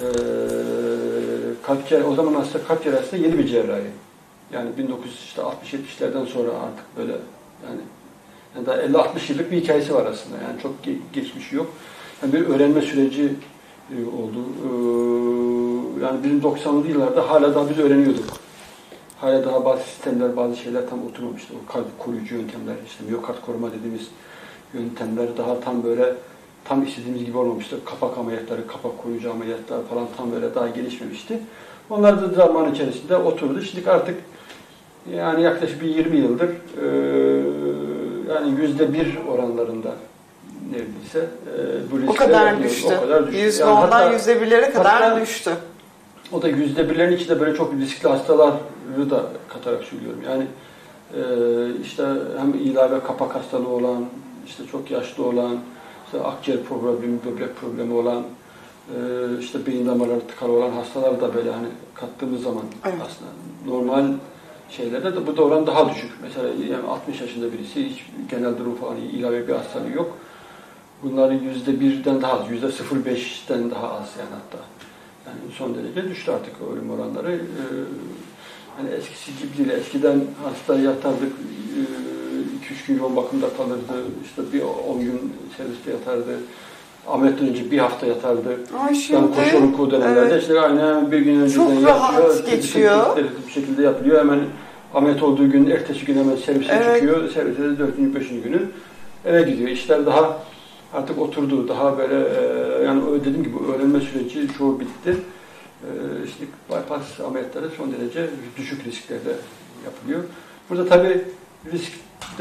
kalp cerrahi, o zaman aslında kalp cerrahisi yeni bir cerrahi. Yani bin dokuz yüz altmış yetmişlerden sonra artık böyle yani, yani daha elli altmış yıllık bir hikayesi var aslında. Yani çok ge geçmişi yok. Yani bir öğrenme süreci e, oldu. Ee, yani bizim doksanlı yıllarda hala daha biz öğreniyorduk. Hala daha bazı sistemler, bazı şeyler tam oturmamıştı. O kalp koruyucu yöntemler, işte miyokard koruma dediğimiz yöntemler daha tam böyle tam istediğimiz gibi olmamıştı. Kapak ameliyatları, kapak koruyucu ameliyatlar falan tam böyle daha gelişmemişti. Onlar da zaman içerisinde oturdu. Şimdi artık yani yaklaşık bir yirmi yıldır e, yani yüzde bir oranlarında neredeyse. E, bu o kadar düştü. O kadar düştü. yüzde ondan yani yüzde birlere kadar hatta, düştü. O da yüzde birlerin içinde böyle çok riskli hastaları da katarak söylüyorum. Yani e, işte hem ilave kapak hastalığı olan, işte çok yaşlı olan, işte akciğer problemi, böbrek problemi olan, e, işte beyin damarları tıkalı olan hastalar da böyle hani kattığımız zaman evet. aslında normal şeylerde de bu da oran daha düşük. Mesela yani altmış yaşında birisi hiç genel durum falan ilave bir hastalığı yok. Bunların yüzde birden daha az, yüzde sıfır virgül beşten daha az yani hatta. Yani son derece düştü artık ölüm oranları. Ee, yani eskisi gibi değil. Eskiden hasta yatardık, iki üç gün yoğun bakımda kalırdı, işte bir on gün serviste yatardı. Ameliyattan önce bir hafta yatardı. Ay şimdi, yani koşuluk o dönemlerde evet. işte aynen bir gün önceden çok rahat geçiyor. Bir şekilde yapılıyor. Hemen ameliyat olduğu gün, ertesi gün hemen servise evet. çıkıyor. Servise de dördüncü, beşinci günü eve gidiyor. İşler daha artık oturdu. Daha böyle e, yani dediğim gibi öğrenme süreci çoğu bitti. E, işte bypass ameliyatları son derece düşük risklerde yapılıyor. Burada tabii riskte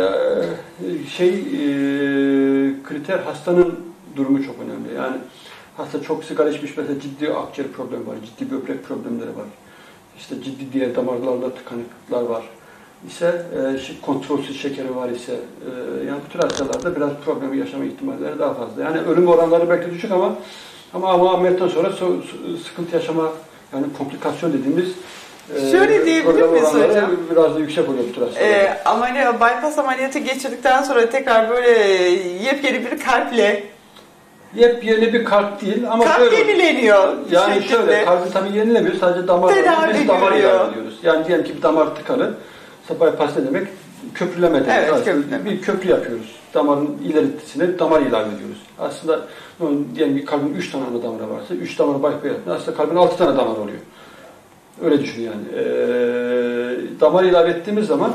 e, şey e, kriter hastanın durumu çok önemli. Yani hasta çok sigara içmiş, mesela ciddi akciğer problemi var, ciddi böbrek problemleri var. İşte ciddi diğer damarlarda tıkanıklıklar var. İse e, kontrolsüz şekeri var ise e, yani bu tür hastalarda biraz problemi yaşama ihtimalleri daha fazla. Yani ölüm oranları belki düşük ama ama, ama ameliyattan sonra so, sıkıntı yaşama yani komplikasyon dediğimiz e, şöyle diyebilir miyiz hocam? Biraz da yüksek oluyor bu tür hastalarda. E, ameliyat, bypass ameliyatı geçirdikten sonra tekrar böyle yepyeni bir kalple Yepyeni bir kalp değil ama kalp böyle, yenileniyor. Yani şekilde. Şöyle, kalbi tabii yenilemiyor. Sadece damar, biz damar ilave ediyoruz. Yani diyelim ki bir damar tıkalı. Bypass ne demek? Köprüleme demek. Evet, köprüleme. Bir köprü yapıyoruz. Damarın ileritisine damar ilave ediyoruz. Aslında diyelim ki kalbin üç tane ana damarı varsa, üç damarı bypass yaptığında aslında kalbin altı tane damar oluyor. Öyle düşün yani. Ee, damar ilave ettiğimiz zaman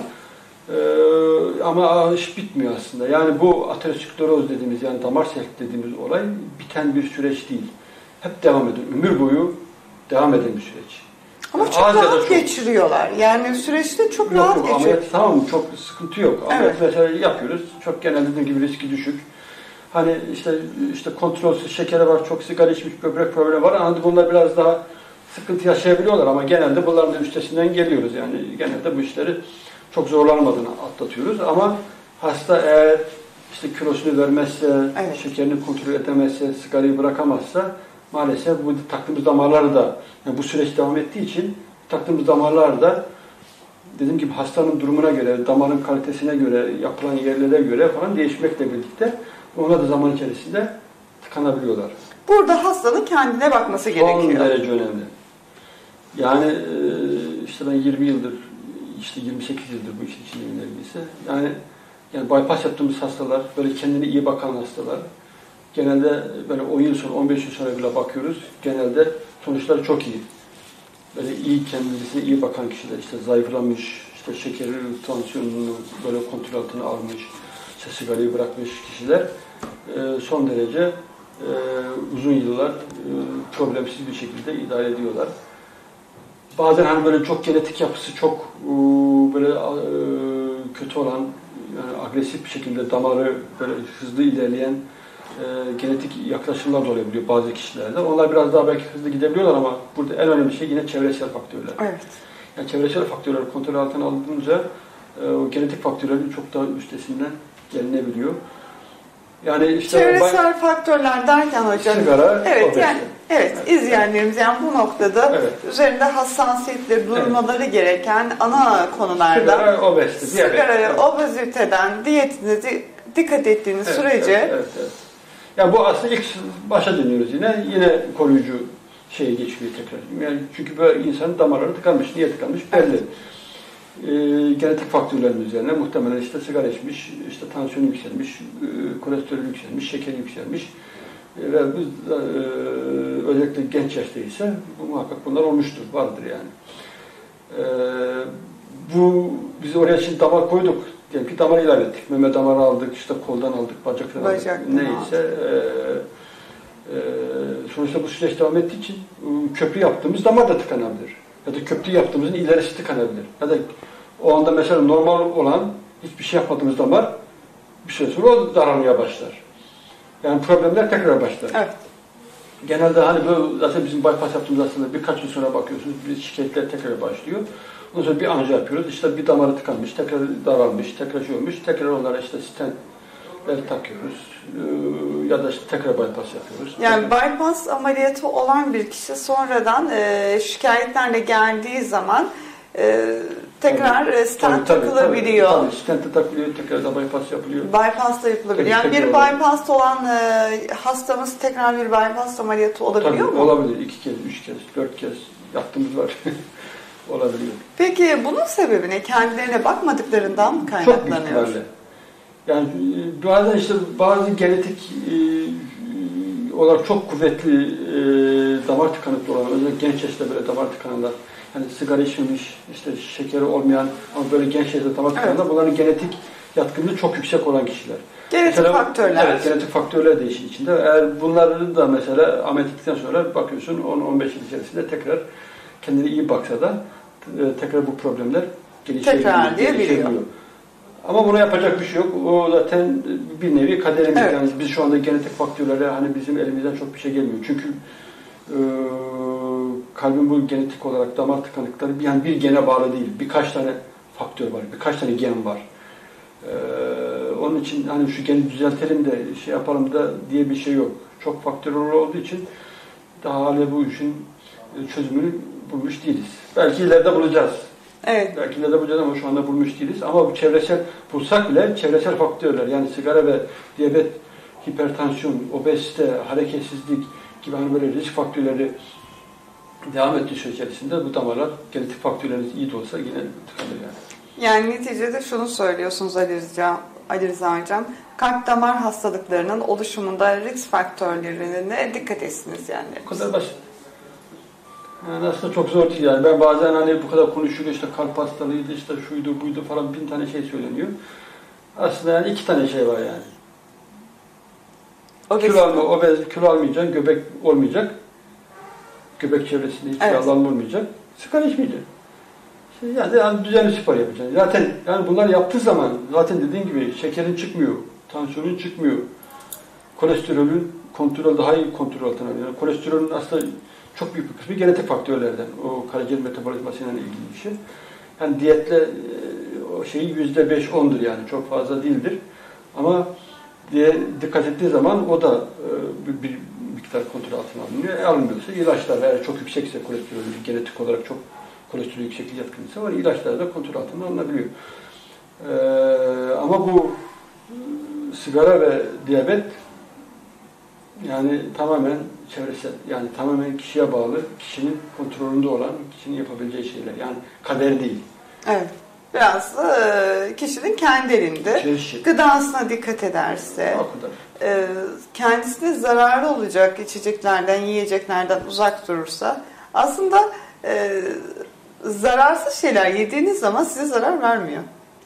Ee, ama iş bitmiyor aslında. Yani bu ateroskleroz dediğimiz yani damar sehlik dediğimiz olay biten bir süreç değil. Hep devam ediyor. Ömür boyu devam eden bir süreç. Ama yani çok rahat çok... geçiriyorlar. Yani süreçte çok yok, rahat yok, geçiyor. Ameliyat tamam çok sıkıntı yok. Ameliyat evet. mesela yapıyoruz. Çok genel dediğim gibi riski düşük. Hani işte işte kontrolsüz şekeri var, çok sigara içmiş, böbrek problemi var. Ama bunlar biraz daha sıkıntı yaşayabiliyorlar ama genelde bunların da üstesinden geliyoruz. Yani genelde bu işleri çok zorlanmadan atlatıyoruz ama hasta eğer işte kilosunu vermezse, evet. şekerini kontrol edemezse, sigarayı bırakamazsa maalesef bu taktığımız damarları da yani bu süreç devam ettiği için taktığımız damarlar da dediğim gibi hastanın durumuna göre, damarın kalitesine göre, yapılan yerlere göre falan değişmekle birlikte ona da zaman içerisinde tıkanabiliyorlar. Burada hastanın kendine bakması gerekiyor. Son derece önemli. Yani işte ben yirmi yıldır İşte yirmi sekiz yıldır bu işin içindeyim neredeyse. Yani yani bypass yaptığımız hastalar, böyle kendine iyi bakan hastalar, genelde böyle on yıl sonra, on beş yıl sonra bile bakıyoruz. Genelde sonuçları çok iyi. Böyle iyi kendisine iyi bakan kişiler, işte zayıflamış, işte şekeri, tansiyonunu böyle kontrol altına almış, işte sigarayı bırakmış kişiler son derece uzun yıllar problemsiz bir şekilde idare ediyorlar. Bazen hani böyle çok genetik yapısı çok böyle kötü olan, yani agresif bir şekilde damarı böyle hızlı ilerleyen e, genetik yaklaşımlar da olabiliyor bazı kişilerde. Onlar biraz daha belki hızlı gidebiliyorlar ama burada en önemli şey yine çevresel faktörler. Evet. Yani çevresel faktörler kontrol altına alınınca e, o genetik faktörlerin çok daha üstesinden gelinebiliyor. Yani işte çevresel o, faktörler derken hocam. Sigara, evet yani evet, evet izleyenlerimiz yani bu noktada evet. üzerinde hassasiyetle durmaları evet. gereken ana konulardan sigara, obezite, sigaraya, evet. obeziteden diyetinize dikkat ettiğiniz evet, sürece evet, evet, evet. Yani bu aslında ilk başa dönüyoruz yine yine koruyucu şeye geçiyor tekrar. Yani çünkü böyle insanın damarları tıkanmış, niye tıkanmış belli. Evet. E, genetik faktörlerin üzerine muhtemelen işte sigara içmiş, işte tansiyonu yükselmiş, e, kolesterolü yükselmiş, şekeri yükselmiş e, ve biz e, özellikle genç yaşta ise bu muhakkak bunlar olmuştur, vardır yani. E, bu biz oraya şimdi damar koyduk, diyelim ki damar ilave ettik, meme damarı aldık, işte koldan aldık, bacaktan aldık, neyse. E, e, sonuçta bu süreç devam ettiği için e, köprü yaptığımız damar da tıkanabilir. Ya da köprü yaptığımızın ilerisi tıkanabilir. Ya da o anda mesela normal olan hiçbir şey yapmadığımız damar bir süre sonra o daralmaya başlar. Yani problemler tekrar başlar. Evet. Genelde hani böyle zaten bizim bypass yaptığımız aslında birkaç yıl sonra bakıyorsunuz bir şikayetler tekrar başlıyor. Ondan sonra bir anji yapıyoruz. İşte bir damarı tıkanmış, tekrar daralmış, tekrar şey olmuş. Tekrar onlara işte stentler takıyoruz. Ee, ya da işte tekrar bypass yapıyoruz. Yani tekrar. bypass ameliyatı olan bir kişi sonradan e, şikayetlerle geldiği zaman e, tekrar tabii, stent tabii, takılabiliyor. Tabii, tabii stent takılıyor, tekrar da bypass yapılıyor. Bypass da yapılabiliyor. Yani bir bypass olan e, hastamız tekrar bir bypass ameliyatı olabiliyor tabii, mu? Olabilir. İki kez, üç kez, dört kez yaptığımız var. Olabiliyor. Peki bunun sebebi ne? Kendilerine bakmadıklarından mı kaynaklanıyor? Çok büyük ihtimalle. Yani bazen işte bazı genetik e, olarak çok kuvvetli e, damar tıkanıklı olan, özellikle genç yaşta böyle damar tıkananlar, yani sigara içmemiş, işte şekeri olmayan ama böyle genç yaşta damar tıkananlar, evet. Bunların genetik yatkınlığı çok yüksek olan kişiler. Genetik mesela, faktörler. Evet, genetik faktörler de işin içinde. Eğer bunları da mesela ameliyattan sonra bakıyorsun on on beş yıl içerisinde tekrar kendine iyi baksa da e, tekrar bu problemler gelişebiliyor. Ama buna yapacak bir şey yok. O zaten bir nevi kaderimiz. Evet. Yani biz şu anda genetik faktörlere hani bizim elimizden çok bir şey gelmiyor. Çünkü e, kalbin bu genetik olarak damar tıkanıkları yani bir gene bağlı değil. Birkaç tane faktör var. Birkaç tane gen var. E, onun için hani şu geni düzeltelim de şey yapalım da diye bir şey yok. Çok faktörler olduğu için daha hala bu işin çözümünü bulmuş değiliz. Belki ileride bulacağız. Evet. Belki de bulacağız ama şu anda bulmuş değiliz. Ama bu çevresel, bulsak bile çevresel faktörler yani sigara ve diyabet, hipertansiyon, obezite, hareketsizlik gibi hani böyle risk faktörleri devam ettiği süre içerisinde bu damarlar genetik faktörleriniz iyi de olsa yine tıkanır yani. Yani neticede şunu söylüyorsunuz Ali Rıza, Ali Rıza Hocam, kalp damar hastalıklarının oluşumunda risk faktörlerine dikkat etsiniz yani. O kadar basit. Yani aslında çok zor değil yani. Ben bazen hani bu kadar konuşuyor işte kalp hastalığıydı, işte şuydu, buydu falan bin tane şey söyleniyor. Aslında yani iki tane şey var yani. Obez. Kilo alma, obez, kilo almayacaksın, göbek olmayacak. Göbek çevresinde hiç evet. yağlanma olmayacak. Sigara içmeyeceksin. Yani, yani düzenli spor yapacaksın. Zaten yani bunlar yaptığı zaman zaten dediğin gibi şekerin çıkmıyor, tansiyonun çıkmıyor. Kolesterolün kontrol daha iyi kontrol altına alıyor. Yani kolesterolün aslında çok büyük bir kısmı genetik faktörlerden. O karaciğer metabolizmasıyla ilgili bir şey. Yani diyetle o şeyi yüzde beş ondur yani çok fazla değildir. Ama diye dikkat ettiği zaman o da bir, bir miktar kontrol altına alınıyor. E, alınmıyorsa ilaçlar eğer çok yüksekse kolesterol genetik olarak çok kolesterol yüksekliği yatkınlığı var. İlaçlar da kontrol altına alınabiliyor. Ee, ama bu sigara ve diyabet yani tamamen çevresel, yani tamamen kişiye bağlı, kişinin kontrolünde olan, kişinin yapabileceği şeyler. Yani kader değil. Evet. Biraz da kişinin kendi elinde. Çeşit. Gıdasına dikkat ederse, kendisine zararlı olacak içeceklerden, yiyeceklerden uzak durursa, aslında e, zararsız şeyler yediğiniz zaman size zarar vermiyor.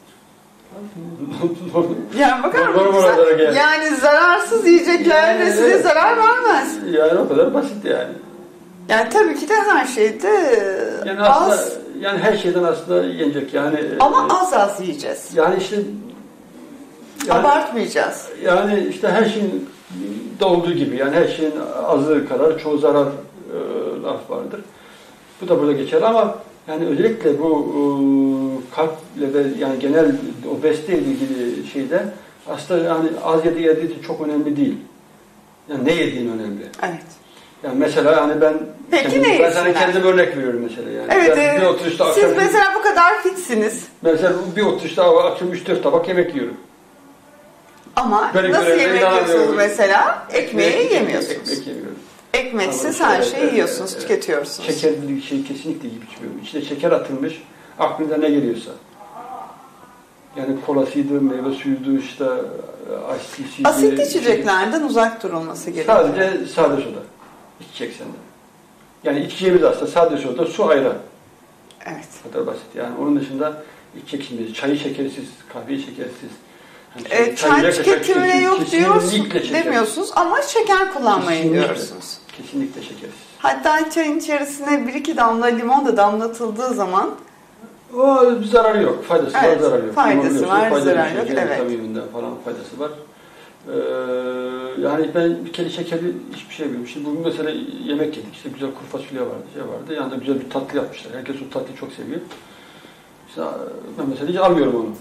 Yani bakar mısınız? Yani zararsız yiyecekler yani, size evet. zarar vermez. Yani o kadar basit yani. Yani tabii ki de her şeyde yani az. Aslında, yani her şeyden aslında yenecek yani. Ama e, az az yiyeceğiz. Yani işte yani, abartmayacağız. Yani işte her şeyin de olduğu gibi yani her şeyin azı kadar çoğu zarar e, laf vardır. Bu da burada geçer ama yani özellikle bu e, kalple ve yani genel obezite ile ilgili şeyde aslında yani az yediği yediği çok önemli değil. Yani ne yediğin önemli. Evet. Yani mesela hani ben Peki kendim, ne ben sana kendim örnek veriyorum mesela yani. Evet, ben evet. Bir oturuşta siz akşam, mesela bu kadar fitsiniz. Mesela bir oturuşta akşam üç dört tabak yemek yiyorum. Ama Benim nasıl yemek yiyorsunuz mesela? Ekmeği ekmek, yemiyorsunuz. Ekmek, ekmek yemiyorum. Ekmeksiz her şeyi evet, yiyorsunuz, evet, tüketiyorsunuz. Şekerli bir şey kesinlikle yiyip içmiyorum. İçine şeker atılmış, aklınıza ne geliyorsa. Yani kolasıydı, meyve suyuydu, işte asitlisiydi. Asitli içeceklerden şey, uzak durulması gerekiyor. Sadece sade soda içeceksen de. Yani içeceğimiz aslında sade soda, su ayran. Evet. Bu kadar basit. Yani onun dışında içeceksiniz. Çayı şekersiz, kahveyi şekersiz. Yani e, çay tüketimine yok diyorsunuz, demiyorsunuz ama şeker kullanmayın kesinlikle, diyorsunuz. Kesinlikle şekersiz. Hatta çayın içerisine bir iki damla limon da damlatıldığı zaman o zararı yok. Faydası evet, var, zararı yok. Faydası var, faydası zararı yok. Şey, evet. Vitamininden falan faydası var. Ee, yani ben bir kere şekerli hiçbir şey bilmiyorum. Şimdi bugün mesela yemek yedik. İşte güzel kuru fasulye vardı, şey vardı. Yanında güzel bir tatlı yapmışlar. Herkes o tatlıyı çok seviyor. İşte ben mesela hiç almıyorum onu.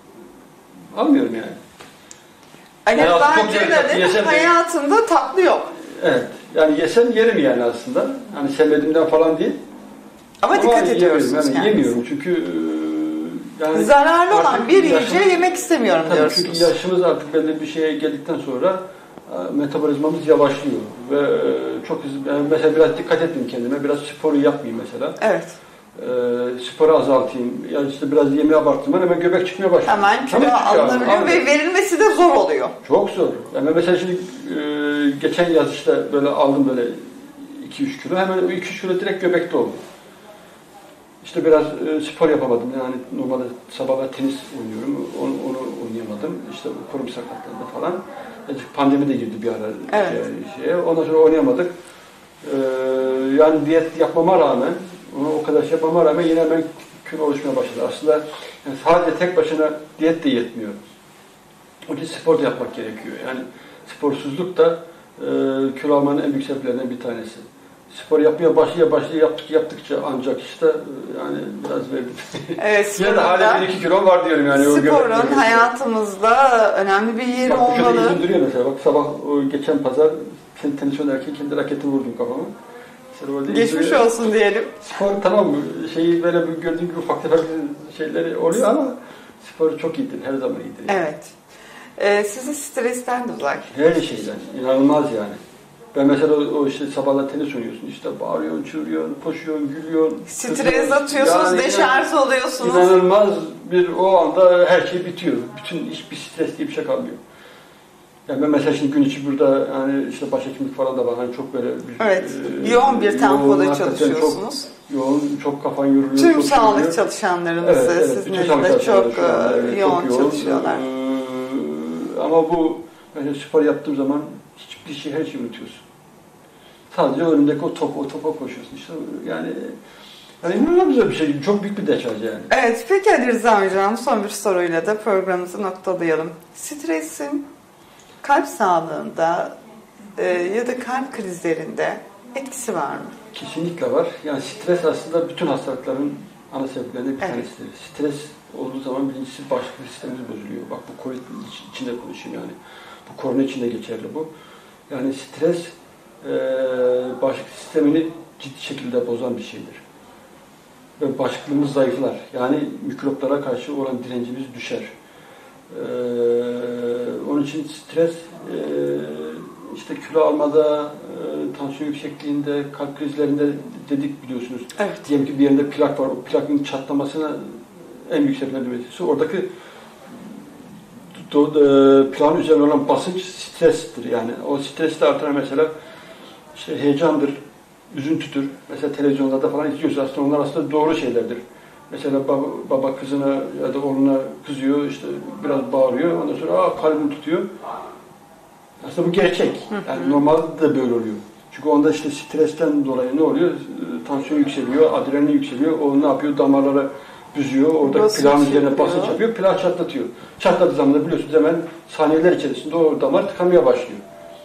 Almıyorum yani. Hani yani bence de hayatında tatlı yok. Evet. Yani yesem yerim yani aslında. Hani sevmediğimden falan değil. Ama, Ama dikkat ediyorsunuz yani. yani. Yemiyorum çünkü yani zararlı olan bir yiyeceği yemek istemiyorum tabii diyorsunuz. Çünkü yaşımız artık belli bir şeye geldikten sonra metabolizmamız yavaşlıyor ve çok hızlı. Yani mesela biraz dikkat etmeyeyim kendime, biraz sporu yapmayayım mesela. Evet. E, sporu azaltayım, yani işte biraz yemeği abarttım, hemen göbek çıkmaya başlıyor. Hemen kilo alınabiliyor ve verilmesi de zor oluyor. Çok zor. Yani mesela şimdi e, geçen yaz işte böyle aldım böyle iki üç kilo, hemen o iki üç kilo direkt göbekte oldu. İşte biraz e, spor yapamadım. Yani normalde sabahlar tenis oynuyorum. Onu, onu oynayamadım. İşte kolum sakatlandı falan. Pandemi de girdi bir ara evet. şey, şeye. Ondan sonra oynayamadık. Ee, yani diyet yapmama rağmen, onu o kadar şey yapmama rağmen yine ben kilo oluşmaya başladı. Aslında yani sadece tek başına diyet de yetmiyor. O yüzden spor da yapmak gerekiyor. Yani sporsuzluk da e, kilo almanın en büyük sebeplerinden bir tanesi. Spor yapmaya başlaya başlaya yaptık yaptıkça ancak işte yani biraz verdim. Evet, ya da hala bir iki kilo var diyorum yani. Sporun o hayatımızda önemli bir yeri bak, olmalı. Bak izin duruyor mesela. Bak sabah o geçen pazar tenis oynarken kendi raketi vurdum kafama. Geçmiş olsun diyelim. Spor tamam mı? Şeyi böyle gördüğüm gibi ufak tefek şeyleri oluyor ama spor çok iyidir. Her zaman iyidir. Yani. Evet. Ee, sizi stresten de uzak. Her şeyden. İnanılmaz yani. Ben mesela o, o işte sabahlar tenis oynuyorsun, işte bağırıyorsun, çığırıyorsun, koşuyorsun, gülüyorsun. Stres atıyorsunuz, yani deşarj oluyorsunuz. İnanılmaz bir o anda her şey bitiyor. Bütün hiçbir stres diye bir şey kalmıyor. Yani ben mesela şimdi gün içi burada hani işte başhekimlik falan da var. Hani çok böyle bir, evet, e, yoğun bir tempoda yoğun, çalışıyorsunuz. Çok yoğun, çok kafan yoruluyor. Tüm çok sağlık yoruluyor. çalışanlarımız evet, evet, sizin de çok evet, yoğun, çok yoğun çalışıyorlar. Ee, ama bu yani spor yaptığım zaman hiçbir şey, her şeyi unutuyorsun. Sadece önündeki o top, o topa koşuyorsun. İşte yani yani inanılmmaz güzel bir şey. Çok büyük bir deşarj yani. Evet, peki Ali Rıza Hocam son bir soruyla da programımızı noktalayalım. Stresin kalp sağlığında e, ya da kalp krizlerinde etkisi var mı? Kesinlikle var. Yani stres aslında bütün hastalıkların ana sebeplerinden bir evet. tanesidir. Stres olduğu zaman birincisi bağışıklık sistemimiz bozuluyor. Bak bu Covid içinde konuşayım yani. Bu korona için de geçerli bu. Yani stres e, bağışıklık sistemini ciddi şekilde bozan bir şeydir. Ve bağışıklığımız zayıflar. Yani mikroplara karşı olan direncimiz düşer. Ee, onun için stres e, işte kilo almada, e, tansiyon yüksekliğinde, kalp krizlerinde dedik biliyorsunuz. Evet. Diyelim ki bir yerinde plak var. O plakın çatlamasına en büyük sebeplerden birisi. Oradaki do, e, plağın üzerine olan basınç strestir. Yani o stresi de artıran mesela işte heyecandır, üzüntüdür. Mesela televizyonlarda falan izliyoruz. Aslında onlar aslında doğru şeylerdir. Mesela baba, baba kızına ya da oğluna kızıyor, işte biraz bağırıyor. Ondan sonra aa, kalbini tutuyor. Aslında bu gerçek. Yani normalde de böyle oluyor. Çünkü onda işte stresten dolayı ne oluyor? Tansiyon yükseliyor, adrenalin yükseliyor. O ne yapıyor? Damarlara büzüyor. Orada plağın üzerine basınç yapıyor. Plağı çatlatıyor. Çatladığı zaman da biliyorsunuz hemen saniyeler içerisinde o damar tıkamaya başlıyor.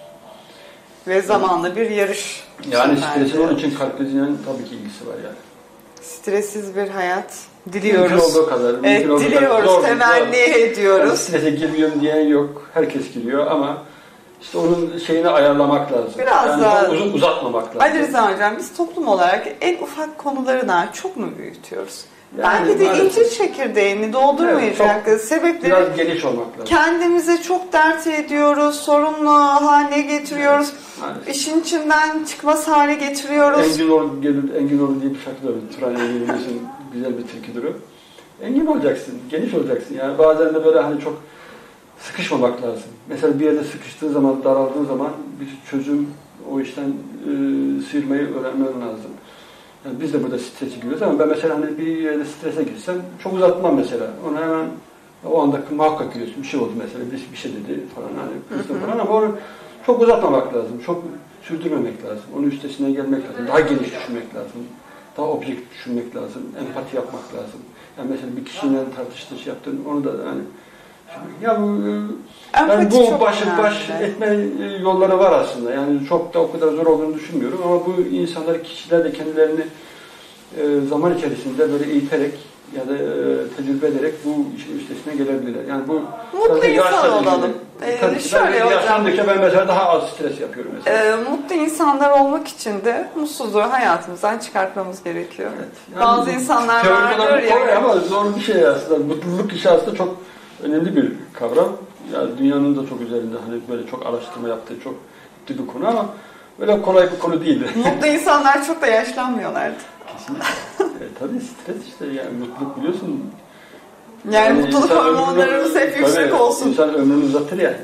Ve zamanla bir yarış. Yani stresin onun için kalp krizinin tabii ki ilgisi var yani. Stressiz bir hayat diliyoruz. Mümkün olduğu kadar. Mümkün evet, olduğu diliyoruz, kadar. temenni ediyoruz. Yani strese girmiyorum diyen yok. Herkes giriyor ama işte onun şeyini ayarlamak lazım. Biraz yani daha uzun uzatmamak lazım. Ali Rıza Hocam, biz toplum olarak en ufak konularına çok mu büyütüyoruz? Yani belki de incir çekirdeğini doldurmayacak evet, sebepleri biraz geniş olmak lazım. Kendimize çok dert ediyoruz, sorumlu hale getiriyoruz. Evet, işin içinden çıkmaz hale getiriyoruz. Engin olur gelir, engin olur diye bir şarkı da var. Turan Engin'in güzel bir türküdür o. Engin olacaksın, geniş olacaksın. Yani bazen de böyle hani çok sıkışmamak lazım. Mesela bir yerde sıkıştığın zaman, daraldığın zaman bir çözüm, o işten e, sıyırmayı öğrenmen lazım. Yani biz de burada strese giriyoruz ama ben mesela hani bir yerde strese girsem çok uzatmam mesela. Onu hemen o anda muhakkak giriyorsun. Bir şey oldu mesela, bir, bir şey dedi falan hani kızdım falan ama onu çok uzatmamak lazım. Çok sürdürmemek lazım. Onun üstesinden gelmek lazım. Daha geniş düşünmek lazım. Daha objektif düşünmek lazım. Empati yapmak lazım. Yani mesela bir kişiyle tartıştığın şey yaptığın onu da hani Ya bu, yani bu baş, baş etme yolları var aslında. Yani çok da o kadar zor olduğunu düşünmüyorum ama bu insanlar, kişiler de kendilerini e, zaman içerisinde böyle eğiterek ya da e, tecrübe ederek bu işin üstesine gelebilirler. Yani bu mutlu insan olalım. Ee, tabii, şöyle ben hocam. Ben mesela daha az stres yapıyorum mesela. E, mutlu insanlar olmak için de mutsuzluğu hayatımızdan çıkartmamız gerekiyor. Evet, yani bazı insanlar vardır ya. Yani. Ama zor bir şey aslında. Mutluluk işi aslında çok önemli bir kavram. Yani dünyanın da çok üzerinde hani böyle çok araştırma yaptığı çok ciddi bir konu ama böyle kolay bir konu değil. Mutlu insanlar çok da yaşlanmıyorlardı. Kesinlikle. e, tabii stres işte yani mutluluk biliyorsun. Yani, yani mutluluk hormonlarımız hep yüksek olsun. İnsan ömrünü uzatır yani.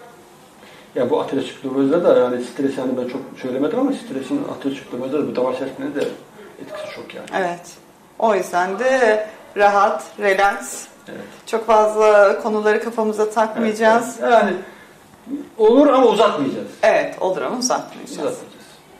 Ya bu aterosklerozda da yani stres yani ben çok söylemedim ama stresin aterosklerozda da bu damar şeklinde de etkisi çok yani. Evet. O yüzden de rahat, relax. Evet. Çok fazla konuları kafamıza takmayacağız. Evet, evet. Yani olur ama uzatmayacağız. Evet, olur ama uzatmayacağız. Uzatmayacağız.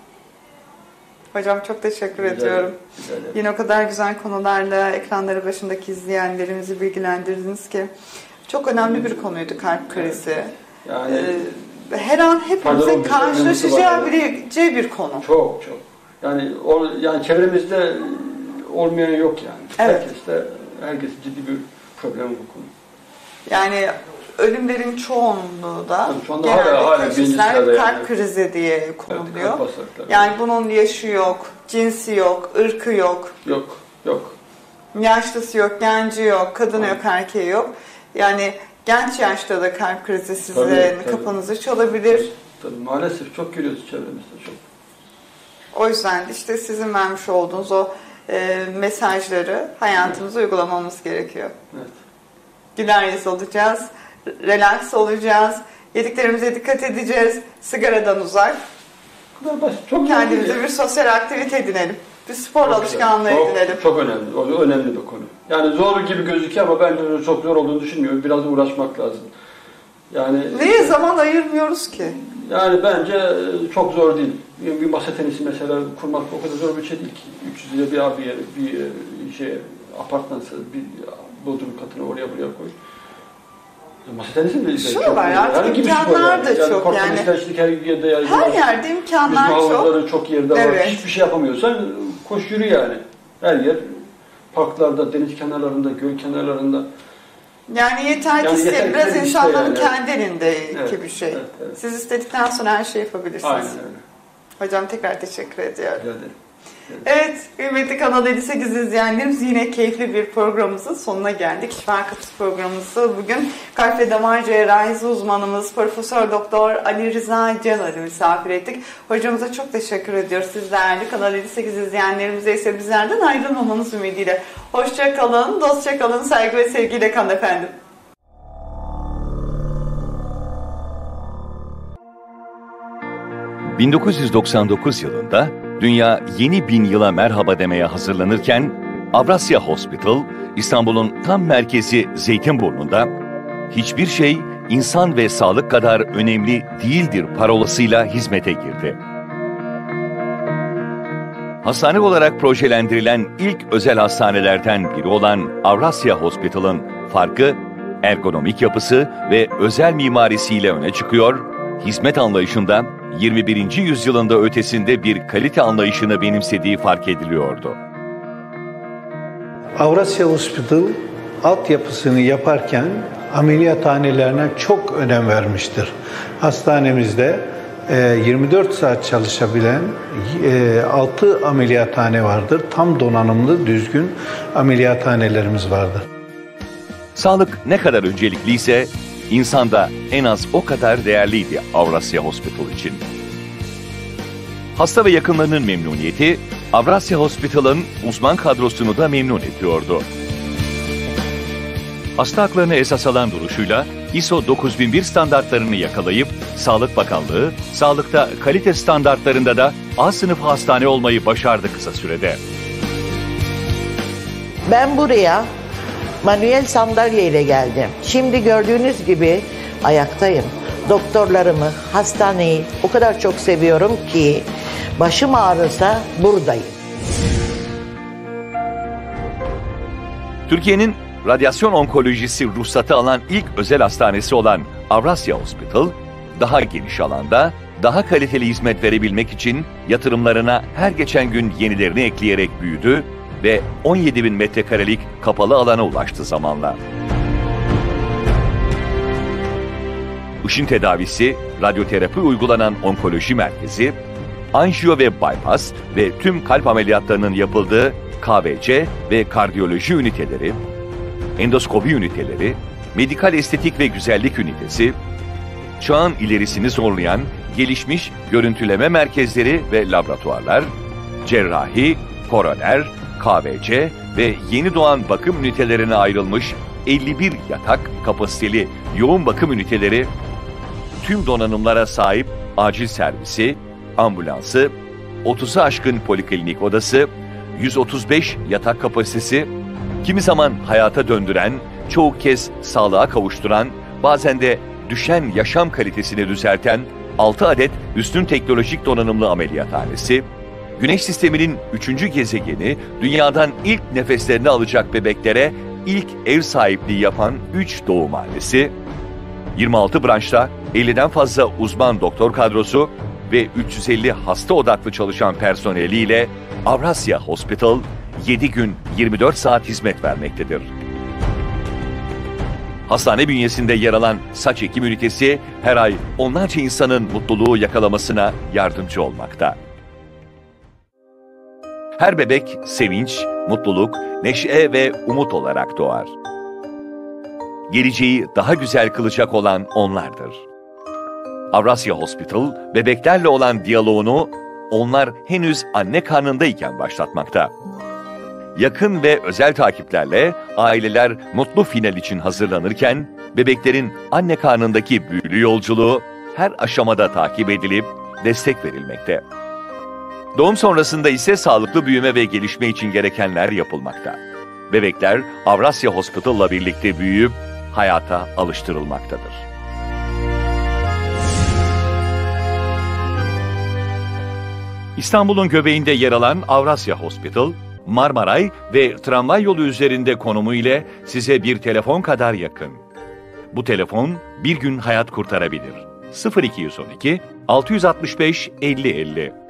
Hocam çok teşekkür Güzel, ediyorum. güzel. Yine o kadar güzel konularla ekranları başındaki izleyenlerimizi bilgilendirdiniz ki çok önemli bir konuydu kalp krizi. Evet. Yani ee, her an hepimizin karşılaşacağı bir konu. Çok çok. Yani o yani çevremizde olmayan yok yani. Evet. Herkeste herkes ciddi bir problem bu konu. Yani ölümlerin çoğunluğu da yani genelde hala, hala teşhisler kalp yani. krizi diye konuluyor. Evet, yani bunun yaşı yok, cinsi yok, ırkı yok. Yok, yok. Yaşlısı yok, genci yok, kadını evet. yok, erkeği yok. Yani genç yaşta da kalp krizi sizin tabii, tabii. kafanızı çalabilir. Tabii, tabii. Maalesef çok görüyoruz çevremizde çok. O yüzden işte sizin vermiş olduğunuz o e, mesajları hayatımıza evet. uygulamamız gerekiyor. Evet. Güler yüz olacağız, relax olacağız, yediklerimize dikkat edeceğiz, sigaradan uzak. Çok kendimize bir sosyal aktivite edinelim. Bir spor çok alışkanlığı çok, edinelim. Çok önemli. O önemli bir konu. Yani zor gibi gözüküyor ama ben çok zor olduğunu düşünmüyorum. Biraz uğraşmak lazım. Yani neye zaman ayırmıyoruz ki? Yani bence çok zor değil. Bir masa tenisi mesela kurmak o kadar zor bir şey değil ki. üç yüz lira bir abiye bir şey apartmansa bir bodrum katını oraya buraya koy. Masa tenisi mi? Şu çok var artık imkanlar da yani. çok yani. Her yerde, yani her yerde imkanlar çok. çok yerde var. Evet. Hiçbir şey yapamıyorsan koş yürü yani. Her yer parklarda, deniz kenarlarında, göl kenarlarında. Yani yeter ki yani yeter biraz ki insanların yani. kendi elindeki evet, bir şey. Evet, evet. Siz istedikten sonra her şeyi yapabilirsiniz. Aynen öyle. Hocam tekrar teşekkür ediyorum. Rica ederim. Evet, kıymetli Kanal elli sekiz izleyenlerimiz yine keyifli bir programımızın sonuna geldik. Şifa Kapısı programımızı bugün kalp ve damar cerrahisi uzmanımız Profesör Doktor Ali Rıza Canar'ı misafir ettik. Hocamıza çok teşekkür ediyoruz. Siz değerli Kanal elli sekiz izleyenlerimize ise bizlerden ayrılmamanız ümidiyle. Hoşça kalın, dostça kalın, saygı ve sevgiyle kalın efendim. bin dokuz yüz doksan dokuz yılında dünya yeni bin yıla merhaba demeye hazırlanırken Avrasya Hospital, İstanbul'un tam merkezi Zeytinburnu'nda hiçbir şey insan ve sağlık kadar önemli değildir parolasıyla hizmete girdi. Hastane olarak projelendirilen ilk özel hastanelerden biri olan Avrasya Hospital'ın farkı, ergonomik yapısı ve özel mimarisiyle öne çıkıyor, hizmet anlayışında yirmi birinci yüzyılında ötesinde bir kalite anlayışını benimsediği fark ediliyordu. Avrasya Hospital altyapısını yaparken ameliyathanelerine çok önem vermiştir. Hastanemizde yirmi dört saat çalışabilen altı ameliyathane vardır. Tam donanımlı, düzgün ameliyathanelerimiz vardır. Sağlık ne kadar öncelikliyse İnsan da en az o kadar değerliydi Avrasya Hospital için. Hasta ve yakınlarının memnuniyeti Avrasya Hospital'ın uzman kadrosunu da memnun ediyordu. Hasta haklarını esas alan duruşuyla I S O dokuz bin bir standartlarını yakalayıp Sağlık Bakanlığı, sağlıkta kalite standartlarında da A sınıfı hastane olmayı başardı kısa sürede. Ben buraya manuel sandalye ile geldim. Şimdi gördüğünüz gibi ayaktayım. Doktorlarımı, hastaneyi o kadar çok seviyorum ki başım ağrırsa buradayım. Türkiye'nin radyasyon onkolojisi ruhsatı alan ilk özel hastanesi olan Avrasya Hospital, daha geniş alanda, daha kaliteli hizmet verebilmek için yatırımlarına her geçen gün yenilerini ekleyerek büyüdü ve on yedi bin metrekarelik kapalı alana ulaştı zamanla. Işın tedavisi, radyoterapi uygulanan onkoloji merkezi, anjiyo ve bypass ve tüm kalp ameliyatlarının yapıldığı K V C ve kardiyoloji üniteleri, endoskopi üniteleri, medikal estetik ve güzellik ünitesi, çağın ilerisini zorlayan gelişmiş görüntüleme merkezleri ve laboratuvarlar, cerrahi, koroner, K V C ve yeni doğan bakım ünitelerine ayrılmış elli bir yatak kapasiteli yoğun bakım üniteleri, tüm donanımlara sahip acil servisi, ambulansı, otuza aşkın poliklinik odası, yüz otuz beş yatak kapasitesi, kimi zaman hayata döndüren, çoğu kez sağlığa kavuşturan, bazen de düşen yaşam kalitesini düzelten altı adet üstün teknolojik donanımlı ameliyathanesi, Güneş sisteminin üçüncü gezegeni, dünyadan ilk nefeslerini alacak bebeklere ilk ev sahipliği yapan üç doğumhanesi, yirmi altı branşta elliden fazla uzman doktor kadrosu ve üç yüz elli hasta odaklı çalışan personeliyle Avrasya Hospital yedi gün yirmi dört saat hizmet vermektedir. Hastane bünyesinde yer alan saç ekim ünitesi her ay onlarca insanın mutluluğu yakalamasına yardımcı olmakta. Her bebek sevinç, mutluluk, neşe ve umut olarak doğar. Geleceği daha güzel kılacak olan onlardır. Avrasya Hospital, bebeklerle olan diyaloğunu onlar henüz anne karnındayken başlatmakta. Yakın ve özel takiplerle aileler mutlu final için hazırlanırken, bebeklerin anne karnındaki büyülü yolculuğu her aşamada takip edilip destek verilmekte. Doğum sonrasında ise sağlıklı büyüme ve gelişme için gerekenler yapılmakta. Bebekler Avrasya Hospital'la birlikte büyüyüp hayata alıştırılmaktadır. İstanbul'un göbeğinde yer alan Avrasya Hospital, Marmaray ve tramvay yolu üzerinde konumu ile size bir telefon kadar yakın. Bu telefon bir gün hayat kurtarabilir. sıfır iki on iki altı altı beş elli elli